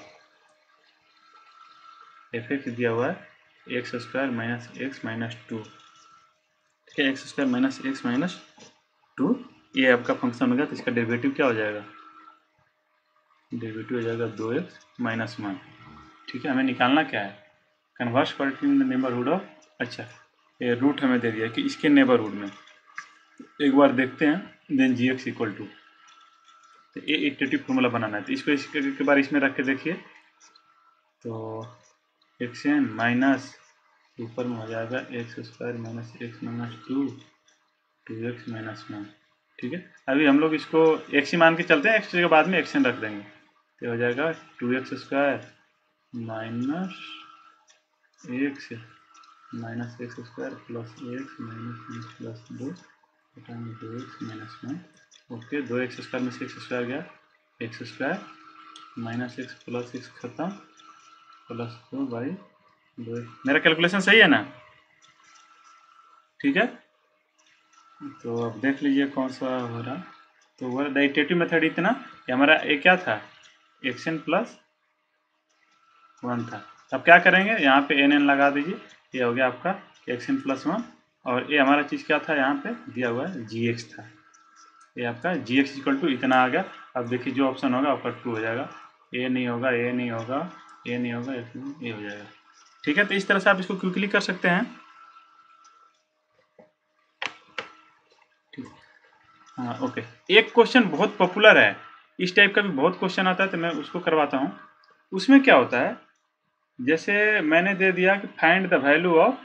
एफ एक्स दिया हुआ है x square minus x minus two, ठीक है, x square minus x minus two, ये आपका फंक्शन होगा। तो इसका डेरिवेटिव क्या हो जाएगा, डेरिवेटिव हो जाएगा दो एक्स माइनस वन, ठीक है। हमें निकालना क्या है, converges quadratic in the neighbourhood of, अच्छा ये रूट हमें दे दिया कि इसके नेबरहुड में, एक बार देखते हैं, then g x equal to, तो ये इटरेटिव फॉर्मूला बनाना है। तो इसको इसके बार इसमें रख के देखिए, तो एक्स एन माइनस ऊपर में हो जाएगा x square minus x minus two, two x minus one, ठीक है। अभी हम लोग इसको एक्स ही मान के चलते हैं, एक्स के बाद में एक्स एन रख देंगे, तो हो जाएगा two x square minus x minus x square plus x minus plus दो दो एक्स माइनस वन। ओके, दो एक्स स्क्वायर में से एक्स स्क्वायर गया, x square minus x plus x खत्म, प्लस दो बाई दो। मेरा कैलकुलेशन सही है ना, ठीक है। तो अब देख लीजिए कौन सा हो रहा। तो वो द इटरेटिव मेथड इतना, ये हमारा ये क्या था, एक्स एन प्लस वन था। अब क्या करेंगे, यहाँ पे एन एन लगा दीजिए, ये हो गया आपका एक्स एन प्लस वन, और ये हमारा चीज़ क्या था, यहाँ पे दिया हुआ है जी एक्स था, ये आपका जी एक्स इक्वल टू इतना आ गया। अब देखिए जो ऑप्शन होगा आपका टू हो जाएगा, ए नहीं होगा, ए नहीं होगा, ए नहीं होगा, ए हो जाएगा, ठीक है। तो इस तरह से आप इसको क्विकली कर सकते हैं, ठीक। हाँ ओके, एक क्वेश्चन बहुत पॉपुलर है, इस टाइप का भी बहुत क्वेश्चन आता है, तो मैं उसको करवाता हूँ। उसमें क्या होता है, जैसे मैंने दे दिया कि फाइंड द वैल्यू ऑफ,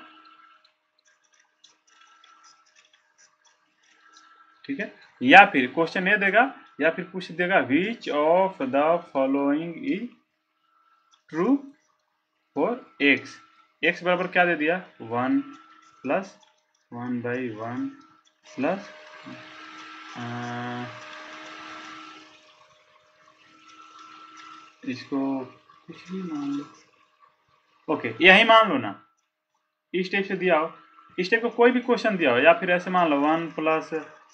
ठीक है, या फिर क्वेश्चन ये देगा, या फिर पूछ देगा which of the following is true for x, x बराबर क्या दे दिया, one plus one by one plus इसको कुछ भी मान लो, ओके यही मान लो ना, इस टाइप से दिया हो, इस टाइप का कोई भी क्वेश्चन दिया हो, या फिर ऐसे मान लो वन प्लस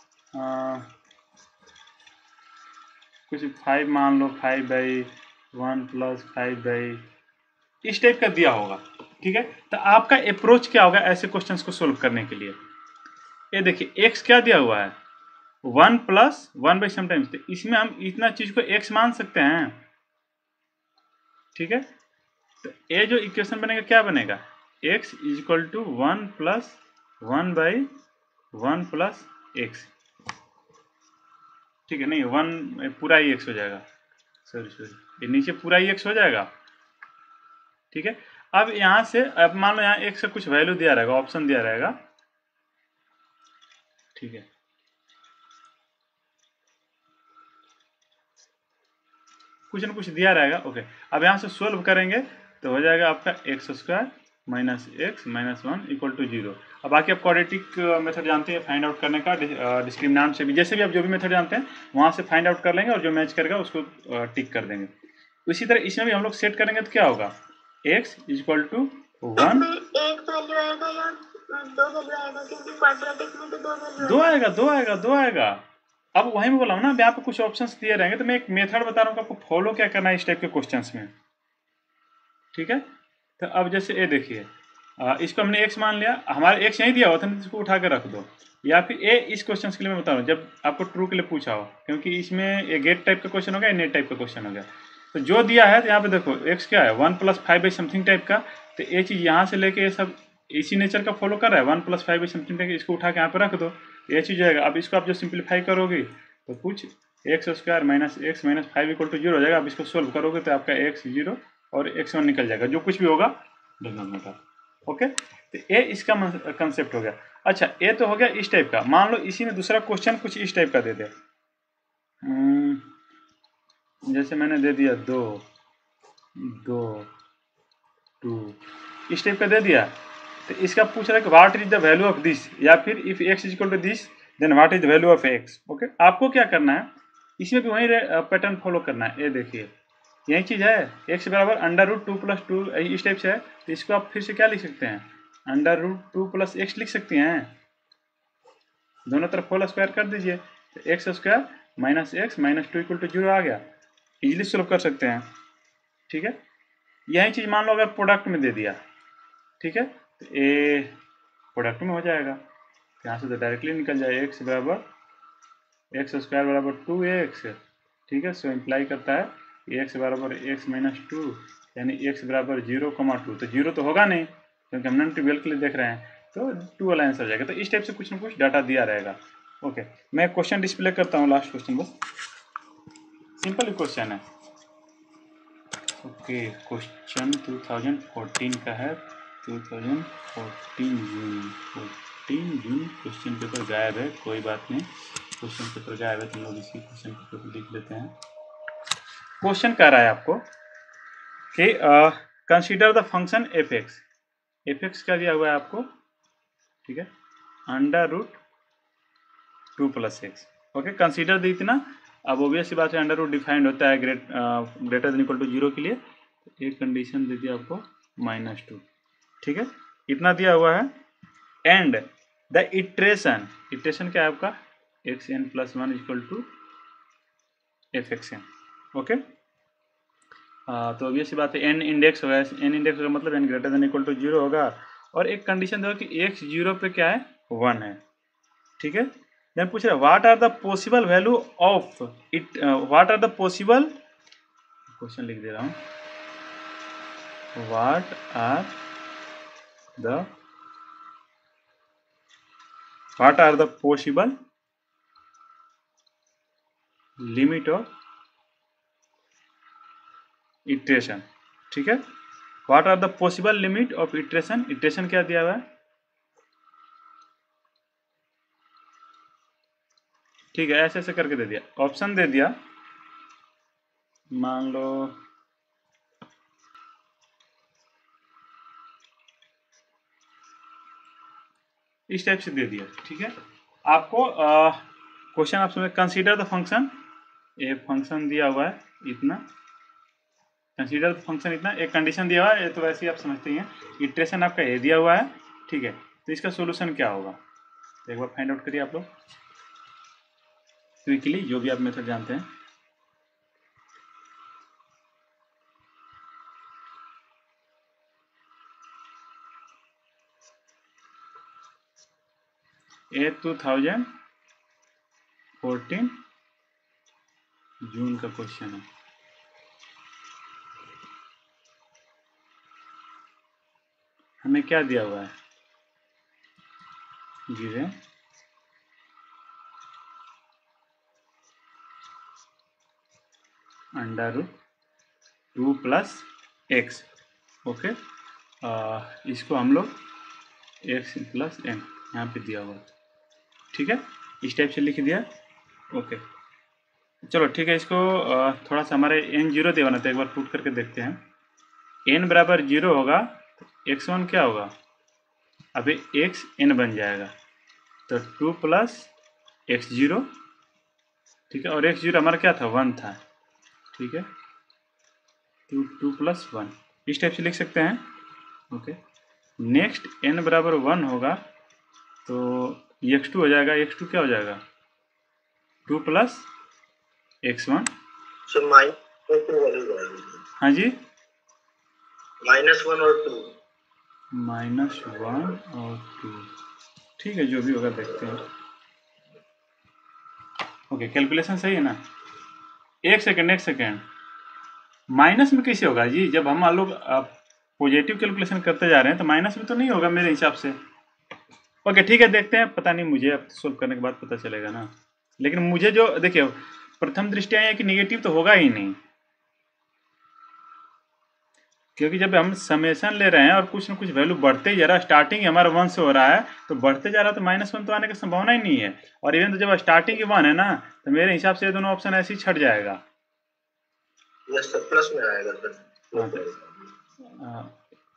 कुछ फाइव मान लो, five by one plus five by, इस टाइप का दिया होगा, ठीक है। तो आपका अप्रोच क्या होगा ऐसे क्वेश्चंस को सोल्व करने के लिए, ये देखिए एक्स क्या दिया हुआ है, one plus one by sometimes, तो इसमें हम इतना चीज को एक्स मान सकते हैं, ठीक है। तो ये जो इक्वेशन बनेगा क्या बनेगा, x is equal to one plus one by one plus x, ठीक है, नहीं वन पूरा ही एक्स हो जाएगा, सॉरी सॉरी ये नीचे पूरा ही एक्स हो जाएगा। ठीक है, अब यहाँ से अब मान लो यहाँ एक्स का कुछ वैल्यू दिया रहेगा, ऑप्शन दिया रहेगा। ठीक है, कुछ ना कुछ दिया रहेगा। ओके, अब यहाँ से सोल्व करेंगे तो हो जाएगा आपका x square minus x minus one equal to zero. अब बाकी आप क्वाड्रेटिक मेथड जानते हैं फाइंड आउट करने का, डिस्क्रिमिनेंट से भी, जैसे भी आप जो भी मेथड जानते हैं वहाँ से फाइंड आउट कर लेंगे और जो मैच करेगा उसको टिक कर देंगे। इसी तरह इसमें भी हम लोग सेट करेंगे तो क्या होगा, एक्स इक्वल टू वन, एक वैल्यू आएगा या दो वैल्यू आएगा, क्योंकि क्वाड्रेटिक में तो दो वैल्यू दो आएगा दो आएगा दो आएगा। अब वही मैं बोला हूँ ना, यहाँ पे कुछ ऑप्शंस दिए रहेंगे तो मैं एक मेथड बता रहा हूँ आपको फॉलो क्या करना है इस टाइप के क्वेश्चंस में। ठीक है, तो अब जैसे ए देखिए, इसको हमने एक्स मान लिया, हमारा एक्स यहीं दिया हुआ था, इसको उठा कर रख दो। या फिर ए इस क्वेश्चन के लिए मैं बता रहा हूँ जब आपको ट्रू के लिए पूछा हो, क्योंकि इसमें ये गेट टाइप का क्वेश्चन हो गया, नेट टाइप का क्वेश्चन हो गया। तो जो दिया है तो यहाँ पे देखो एक्स क्या है, one plus five by something type का, तो ये चीज़ यहाँ से लेके ये सब इसी नेचर का फॉलो कर रहा है, one plus five by something type, इसको उठा के यहाँ पे रख दो, ये चीज़ जाएगा। अब इसको आप जो सिंप्लीफाई करोगे तो कुछ x square minus x minus five equal to zero हो जाएगा। अब इसको सोल्व करोगे तो आपका एक्स जीरो और एक्स वन निकल जाएगा, जो कुछ भी होगा डिनोमिनेटर। ओके, तो ये इसका कंसेप्ट हो गया। अच्छा, ये तो हो गया इस टाइप का। मान लो इसी में दूसरा क्वेश्चन कुछ इस टाइप का दे दे, जैसे मैंने दे दिया दो दो टू इस टाइप का दे दिया, तो इसका पूछ रहा है कि what is the value of this, या फिर if x is equal to this then what is the value of x. Okay, आपको क्या करना है, इसमें भी वही पैटर्न फॉलो करना है। ये देखिए यही चीज़ है, एक्स बराबर under root two plus two इस टाइप से है, तो इसको आप फिर से क्या लिख सकते हैं, under root two plus x लिख सकते हैं, दोनों तरफ होल स्क्वायर कर दीजिए, तो x square minus x minus two equal to zero आ गया, इजीली सोल्व कर सकते हैं। ठीक है, यही चीज़ मान लो अगर प्रोडक्ट में दे दिया, ठीक है, तो ए प्रोडक्ट में हो जाएगा, यहाँ से तो डायरेक्टली निकल जाए एक्स बराबर एक्स स्क्वायर बराबर टू एक्स। ठीक है, सो इम्प्लाई करता है एक्स बराबर एक्स माइनस टू, यानी एक्स बराबर जीरो कमा टू, तो जीरो तो होगा नहीं क्योंकि हम नॉन ट्रिवियल के लिए देख रहे हैं, तो टू वाला आंसर हो जाएगा। तो इस टाइप से कुछ ना कुछ डाटा दिया रहेगा। ओके, मैं क्वेश्चन डिस्प्ले करता हूँ, लास्ट क्वेश्चन, बस सिंपल क्वेश्चन है। Okay, question two thousand fourteen का है, two thousand fourteen June fourteen June question paper गायब है, कोई बात नहीं, क्वेश्चन पेपर गायब है तो हम लोग इसी क्वेश्चन पेपर को लिख लेते हैं। क्वेश्चन कह रहा है आपको कि consider the function f x, f x क्या दिया हुआ है आपको, ठीक है, under root two plus x. Okay, consider the इतना, अब ओबियस सी बात है अंडर रूट डिफाइंड होता है great greater than equal to zero के लिए, एक कंडीशन दे दिया आपको माइनस टू। ठीक है, इतना दिया हुआ है, एंड द इटरेशन, इटरेशन क्या है आपका, x n plus one equal to f x n. Okay, तो ऑब्वियस सी बात है एन इंडेक्स होगा, एन इंडेक्स होगा मतलब n greater than equal to zero होगा, और एक कंडीशन देखो कि एक्स जीरो पे क्या है, वन है। ठीक है, देन पूछ रहा है what are the possible value of it, what are the possible, question लिख दे रहा हूँ, what are the what are the possible limit of iteration. ठीक है, what are the possible limit of iteration, iteration क्या दिया हुआ है, ठीक है, ऐसे ऐसे करके दे दिया, ऑप्शन दे दिया, मान लो इस टाइप से दे दिया। ठीक है, आपको क्वेश्चन आप समझ, कंसीडर द फंक्शन, ये फंक्शन दिया हुआ है इतना, कंसीडर द फंक्शन इतना, एक कंडीशन दिया हुआ है, ये तो वैसे ही आप समझते ही हैं, इटरेशन आपका ये दिया हुआ है। ठीक है, तो इसका सोल्यूशन क्या होगा, तो एक बार फाइंड आउट करिए आप लोग क्विकली, जो भी आप मेथड जानते हैं। ये टू थाउजेंड फोर्टीन जून का क्वेश्चन है। हमें क्या दिया हुआ है, given under root two plus x. Okay, आ, इसको हम लोग एक्स प्लस एन यहाँ पे दिया हुआ, ठीक है, इस टाइप से लिख दिया। ओके चलो ठीक है, इसको आ, थोड़ा सा हमारे एन जीरो दे बना था, एक बार पुट करके देखते हैं। एन बराबर जीरो होगा तो एक्स वन क्या होगा, अभी एक्स एन बन जाएगा, तो टू प्लस एक्स जीरो, ठीक है, और एक्स जीरो हमारा क्या था, वन था, ठीक है, टू टू प्लस वन, इस टाइप से लिख सकते हैं। ओके, नेक्स्ट एन बराबर वन होगा तो एक्स टू हो जाएगा, एक्स टू क्या हो जाएगा, टू प्लस एक्स वन। हाँ जी, माइनस वन और टू, माइनस वन और टू, ठीक है, जो भी होगा देखते हैं। ओके, कैलकुलेशन सही है ना, एक सेकेंड एक सेकेंड, माइनस में कैसे होगा जी, जब हम मान लो पॉजिटिव कैलकुलेशन करते जा रहे हैं तो माइनस में तो नहीं होगा मेरे हिसाब से। ओके ठीक है, देखते हैं, पता नहीं, मुझे अब सोल्व करने के बाद पता चलेगा ना, लेकिन मुझे जो देखिए प्रथम दृष्टया है कि निगेटिव तो होगा ही नहीं, क्योंकि जब हम समेशन ले रहे हैं और कुछ ना कुछ वैल्यू बढ़ते ही जा रहा है, स्टार्टिंग हमारा वन से हो रहा है तो बढ़ते जा रहा है, तो माइनस वन तो आने की संभावना ही नहीं है। और इवन तो जब स्टार्टिंग वन है ना, तो मेरे हिसाब से ये दोनों ऑप्शन ऐसे ही छट जाएगा, यस सर, प्लस में आएगा सर। हाँ,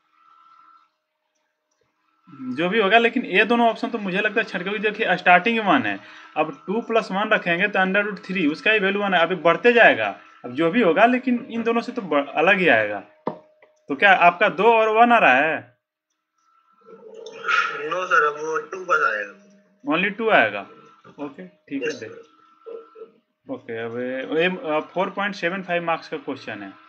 जो भी होगा, लेकिन ये दोनों ऑप्शन तो मुझे लगता है छट, क्योंकि देखिए स्टार्टिंग वन है, अब टू प्लस वन रखेंगे तो अंडर रूट थ्री, उसका ही वैल्यू वन है, अभी बढ़ते जाएगा, अब जो भी होगा, लेकिन इन दोनों से तो अलग ही आएगा। तो क्या आपका दो और वन आ रहा है? नो सर, अब वो टू बस आएगा, ओनली टू आएगा। ओके ठीक है, देख ओके, अब ये four point seven five marks का क्वेश्चन है,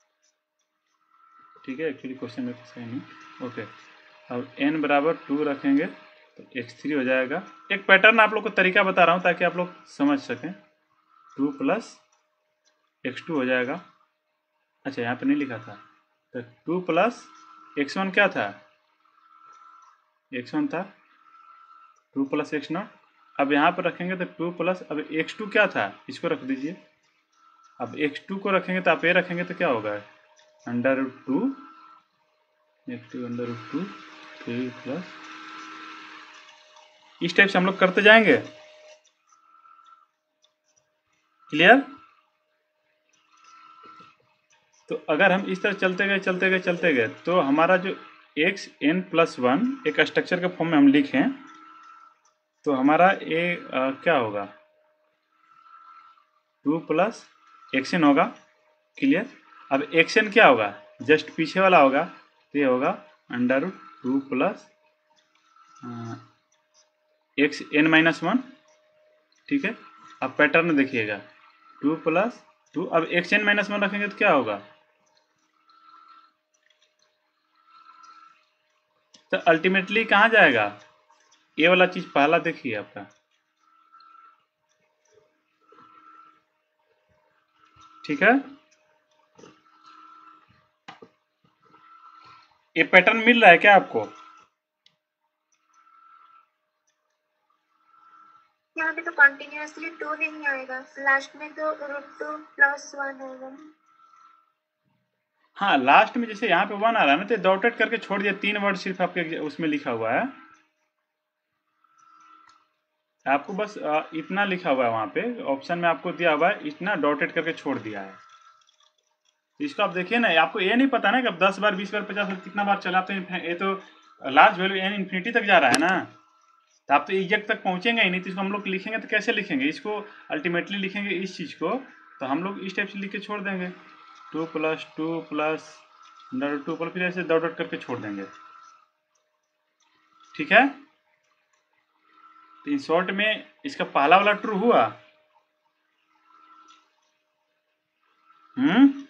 ठीक है, एक्चुअली क्वेश्चन में सही नहीं। ओके, अब एन बराबर टू रखेंगे तो एक्स थ्री हो जाएगा। एक पैटर्न आप लोग को तरीका बता रहा हूँ ताकि आप लोग समझ सकें, टू प्लस एक्स टू हो जाएगा, अच्छा यहाँ पे नहीं लिखा था, तो टू प्लस एक्स वन क्या था, एक्स वन था, टू प्लस एक्स नॉट, अब यहाँ पर रखेंगे तो टू प्लस, अब एक्स टू क्या था, इसको रख दीजिए, अब एक्स टू को रखेंगे तो आप ये रखेंगे तो क्या होगा, under root two x two under root two three plus, इस टाइप से हम लोग करते जाएंगे। क्लियर? तो अगर हम इस तरह चलते गए चलते गए चलते गए तो हमारा जो एक्स एन प्लस वन एक स्ट्रक्चर के फॉर्म में हम लिखें तो हमारा ए आ, क्या होगा, टू प्लस एक्स एन होगा। क्लियर? अब एक्स एन क्या होगा, जस्ट पीछे वाला होगा, तो ये होगा under root two plus x n minus one, ठीक है। अब पैटर्न देखिएगा, टू प्लस टू, अब एक्स एन माइनस वन रखेंगे तो क्या होगा, तो अल्टीमेटली कहाँ जाएगा, ये वाला चीज पहला देखिए आपका, ठीक है, ये पैटर्न मिल रहा है क्या आपको? यहाँ पे तो कंटिन्यूअसली टू नहीं आएगा, लास्ट में तो रूट टू प्लस वन होगा। हाँ, लास्ट में जैसे यहाँ पे वन आ रहा है ना, तो डॉटेड करके छोड़ दिया, तीन वर्ड सिर्फ आपके उसमें लिखा हुआ है, आपको बस इतना लिखा हुआ है, वहाँ पे ऑप्शन में आपको दिया हुआ है, इतना डॉटेड करके छोड़ दिया है। इसको आप देखिए ना, आपको ये नहीं पता ना कि अब दस बार बीस बार पचास बार कितना बार चलाते हैं, ये तो लास्ट वैल्यू एन इन्फिनिटी तक जा रहा है ना, तो आप तो एग्जैक्ट तक पहुंचेंगे ही नहीं, तो इसको हम लोग लिखेंगे तो कैसे लिखेंगे, इसको अल्टीमेटली लिखेंगे इस चीज़ को, तो हम लोग इस टाइप से लिख के छोड़ देंगे, two plus two plus under two plus, फिर ऐसे डॉट डॉट करके छोड़ देंगे, ठीक है। तो इन शॉर्ट में इसका पहला वाला ट्रू हुआ, हम्म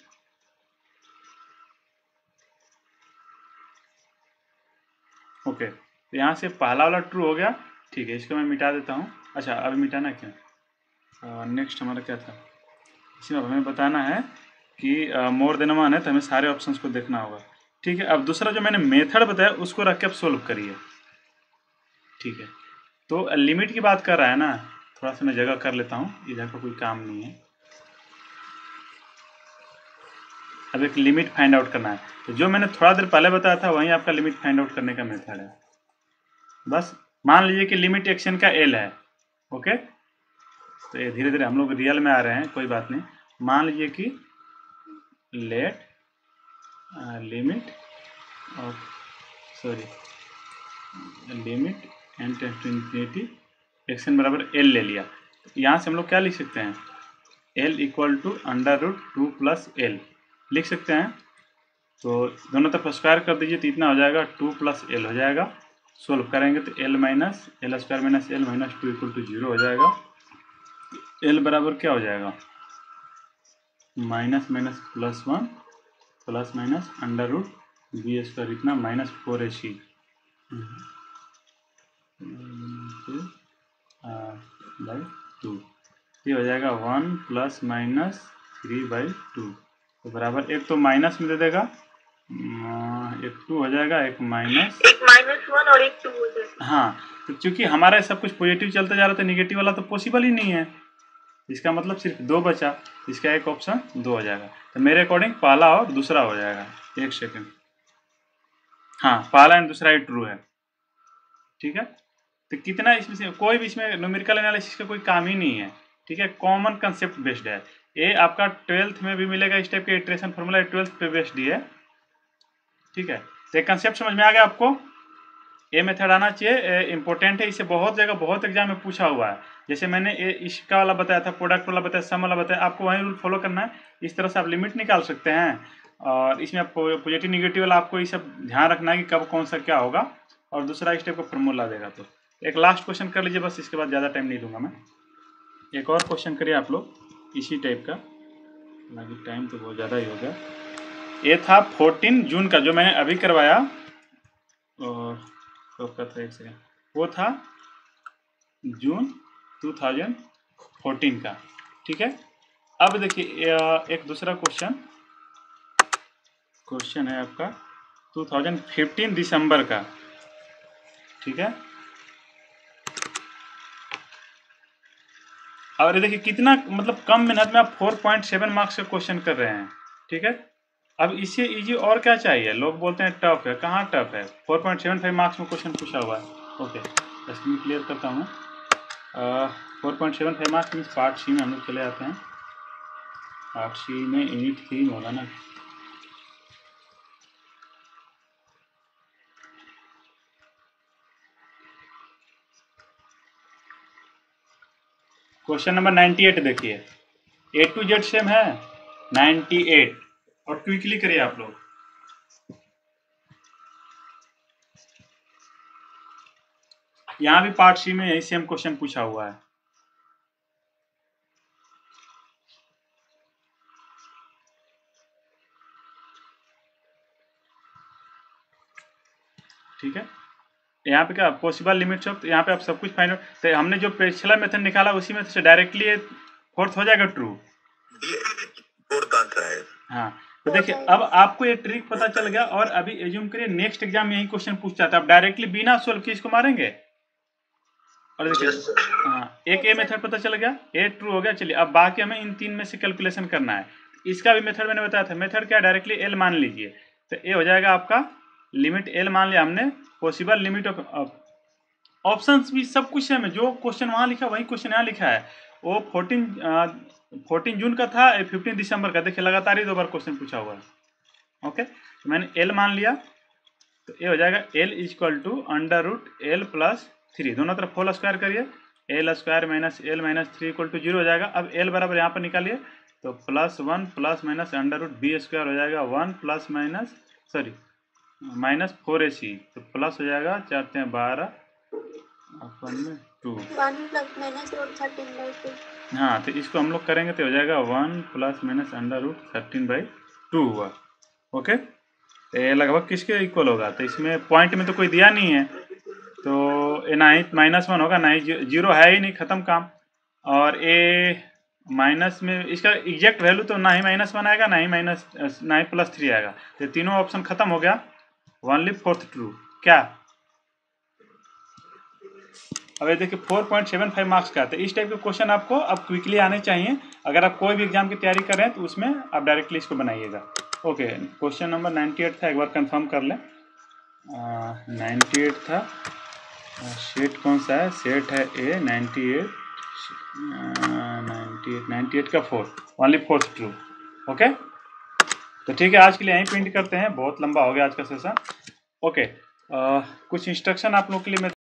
ओके, तो यहाँ से पहला वाला ट्रू हो गया, ठीक है, इसको मैं मिटा देता हूँ। अच्छा, अभी मिटाना क्या, नेक्स्ट हमारा क्या था, इसमें अब हमें बताना है कि मोर देन वन है तो हमें सारे ऑप्शंस को देखना होगा, ठीक है। अब दूसरा जो मैंने मेथड बताया उसको रख के अब सोल्व करिए, ठीक है। तो लिमिट की बात कर रहा है ना, थोड़ा सा मैं जगह कर लेता हूँ, इधर का कोई काम नहीं है, अब एक लिमिट फाइंड आउट करना है। तो जो मैंने थोड़ा देर पहले बताया था वही आपका लिमिट फाइंड आउट करने का मेथड है। बस मान लीजिए कि लिमिट एक्शन का एल है। ओके, तो ये धीरे धीरे हम लोग रियल में आ रहे हैं, कोई बात नहीं। मान लीजिए कि let limit of sorry limit n tends to infinity x n बराबर एल ले लिया। तो यहाँ से हम लोग क्या लिख सकते हैं, L equal to under root two plus L लिख सकते हैं। तो दोनों तरफ स्क्वायर कर दीजिए तो इतना हो जाएगा, टू प्लस एल हो जाएगा। सोल्व करेंगे तो L minus L square minus L minus two equal to zero हो जाएगा। एल बराबर क्या हो जाएगा, minus minus plus one plus minus under root b square इतना minus four a c by two, ये हो जाएगा one plus minus three by two. तो बराबर एक तो माइनस में दे देगा, एक टू हो जाएगा, एक माइनस एक माइनस वन और एक टू हो जाएगा। हाँ, तो चूंकि हमारा सब कुछ पॉजिटिव चलता जा रहा था, निगेटिव वाला तो पॉसिबल ही नहीं है। इसका मतलब सिर्फ दो बचा, इसका एक ऑप्शन दो हो जाएगा। तो मेरे अकॉर्डिंग पहला और दूसरा हो जाएगा। एक सेकंड, हाँ पहला एंड दूसरा ही ट्रू है। ठीक है, तो कितना इसमें से कोई भी इसमें न्यूमेरिकल एनालिसिस का कोई काम ही नहीं है। ठीक है, कॉमन कंसेप्ट बेस्ड है ये। आपका ट्वेल्थ में भी मिलेगा इस टाइप के इटरेशन फॉर्मूला, ट्वेल्थ पे बेस्ड ही है। ठीक है, तो एक कंसेप्ट समझ में आ गया आपको। ये मेथड आना चाहिए, इंपॉर्टेंट है। इसे बहुत जगह बहुत एग्जाम में पूछा हुआ है। जैसे मैंने ये इसका वाला बताया था, प्रोडक्ट वाला बताया, सम वाला बताया, आपको वही रूल फॉलो करना है। इस तरह से आप लिमिट निकाल सकते हैं। और इसमें पॉजिटिव निगेटिव वाला आपको ये सब ध्यान रखना है कि कब कौन सा क्या होगा। और दूसरा इस टाइप का फॉर्मूला देगा। तो एक लास्ट क्वेश्चन कर लीजिए बस, इसके बाद ज़्यादा टाइम नहीं दूंगा मैं। एक और क्वेश्चन करिए आप लोग इसी टाइप का, हालांकि टाइम तो बहुत ज़्यादा ही हो गया। ये था फोर्टीन जून का जो मैंने अभी करवाया, और कब का था एक सेकेंड, वो था जून टू थाउजेंड फोर्टीन का। ठीक है, अब देखिए एक दूसरा क्वेश्चन क्वेश्चन है आपका टू थाउजेंड फिफ्टीन दिसंबर का। ठीक है, और देखिए कितना मतलब कम मेहनत में आप फोर पॉइंट सेवन मार्क्स का क्वेश्चन कर रहे हैं। ठीक है, अब इससे इजी और क्या चाहिए। लोग बोलते हैं टफ है, कहाँ टफ है, four point seven five marks में क्वेश्चन पूछा हुआ है। ओके, स्क्रीन क्लियर करता हूँ। Four point seven five marks means part C में हम लोग चले आते हैं। पार्ट सी में यूनिट थ्री में होगा ना। क्वेश्चन नंबर नाइन्टी एट देखिए, ए टू जेड सेम है, नाइन्टी एट। और क्विकली करिए आप लोग। यहां भी पार्ट सी में यही सेम क्वेश्चन पूछा हुआ है। ठीक है, यहाँ पे क्या पॉसिबल लिमिट्स ऑफ, यहाँ पे आप सब कुछ फाइंड आउट। तो हमने जो पिछला मेथड निकाला उसी में से डायरेक्टली फोर्थ हो जाएगा ट्रू। हाँ, तो देखिए अब आपको ये ट्रिक पता चल गया। और अभी एज्यूम करिए नेक्स्ट एग्जाम में यही क्वेश्चन पूछता है, आप डायरेक्टली बिना सोल्व किए इसको मारेंगे। और देखिए हाँ, एक ए मेथड पता चल गया, ए ट्रू हो गया। चलिए अब बाकी हमें इन तीन में से कैलकुलेशन करना है। इसका भी मेथड मैंने बताया था। मेथड क्या, डायरेक्टली एल मान लीजिए, तो ए हो जाएगा आपका लिमिट एल मान लिया हमने, पॉसिबल लिमिट ऑफ ऑप्शंस भी सब कुछ है। जो क्वेश्चन वहाँ लिखा वही क्वेश्चन यहाँ लिखा है। वो फोर्टीन फोर्टीन जून का था, फिफ्टीन दिसंबर का। देखिए लगातार ही दो बार क्वेश्चन पूछा हुआ है। ओके, तो मैंने एल मान लिया, तो ये हो जाएगा L equal to under root L plus three. दोनों तरफ होल स्क्वायर करिए, L square minus L minus three equal to zero हो जाएगा। अब एल बराबर यहाँ पर निकालिए, तो plus one plus minus under root b square हो जाएगा, one plus minus sorry minus four a c, तो प्लस हो जाएगा चार हैं बारह अपन में two, one plus minus root thirteen by to. हाँ, तो इसको हम लोग करेंगे तो हो जाएगा one plus minus under root thirteen by two हुआ। ओके, तो ये लगभग किसके इक्वल होगा, तो इसमें पॉइंट में तो कोई दिया नहीं है, तो ये ना ही माइनस वन होगा, ना ही जीरो है ही नहीं, ख़त्म काम। और ए माइनस में इसका एग्जैक्ट वैल्यू तो ना ही माइनस वन आएगा, ना ही माइनस ना ही प्लस थ्री आएगा। तो तीनों ऑप्शन खत्म हो गया, ओनली फोर्थ ट्रू। क्या अब ये देखिए four point seven five marks का। तो इस टाइप के क्वेश्चन आपको अब क्विकली आने चाहिए। अगर आप कोई भी एग्जाम की तैयारी कर रहे हैं तो उसमें आप डायरेक्टली इसको बनाइएगा। Okay, question number ninety eight था, एक बार कंफर्म कर लें। नाइन्टी एट था, सेट कौन सा है? सेट है A, ninety eight, ninety eight ninety eight का four, only fourth true. Okay, तो ठीक है, आज के लिए यहीं प्रिंट करते हैं, बहुत लंबा हो गया आज का सेशन। ओके, आ, कुछ इंस्ट्रक्शन आप लोगों के लिए मैं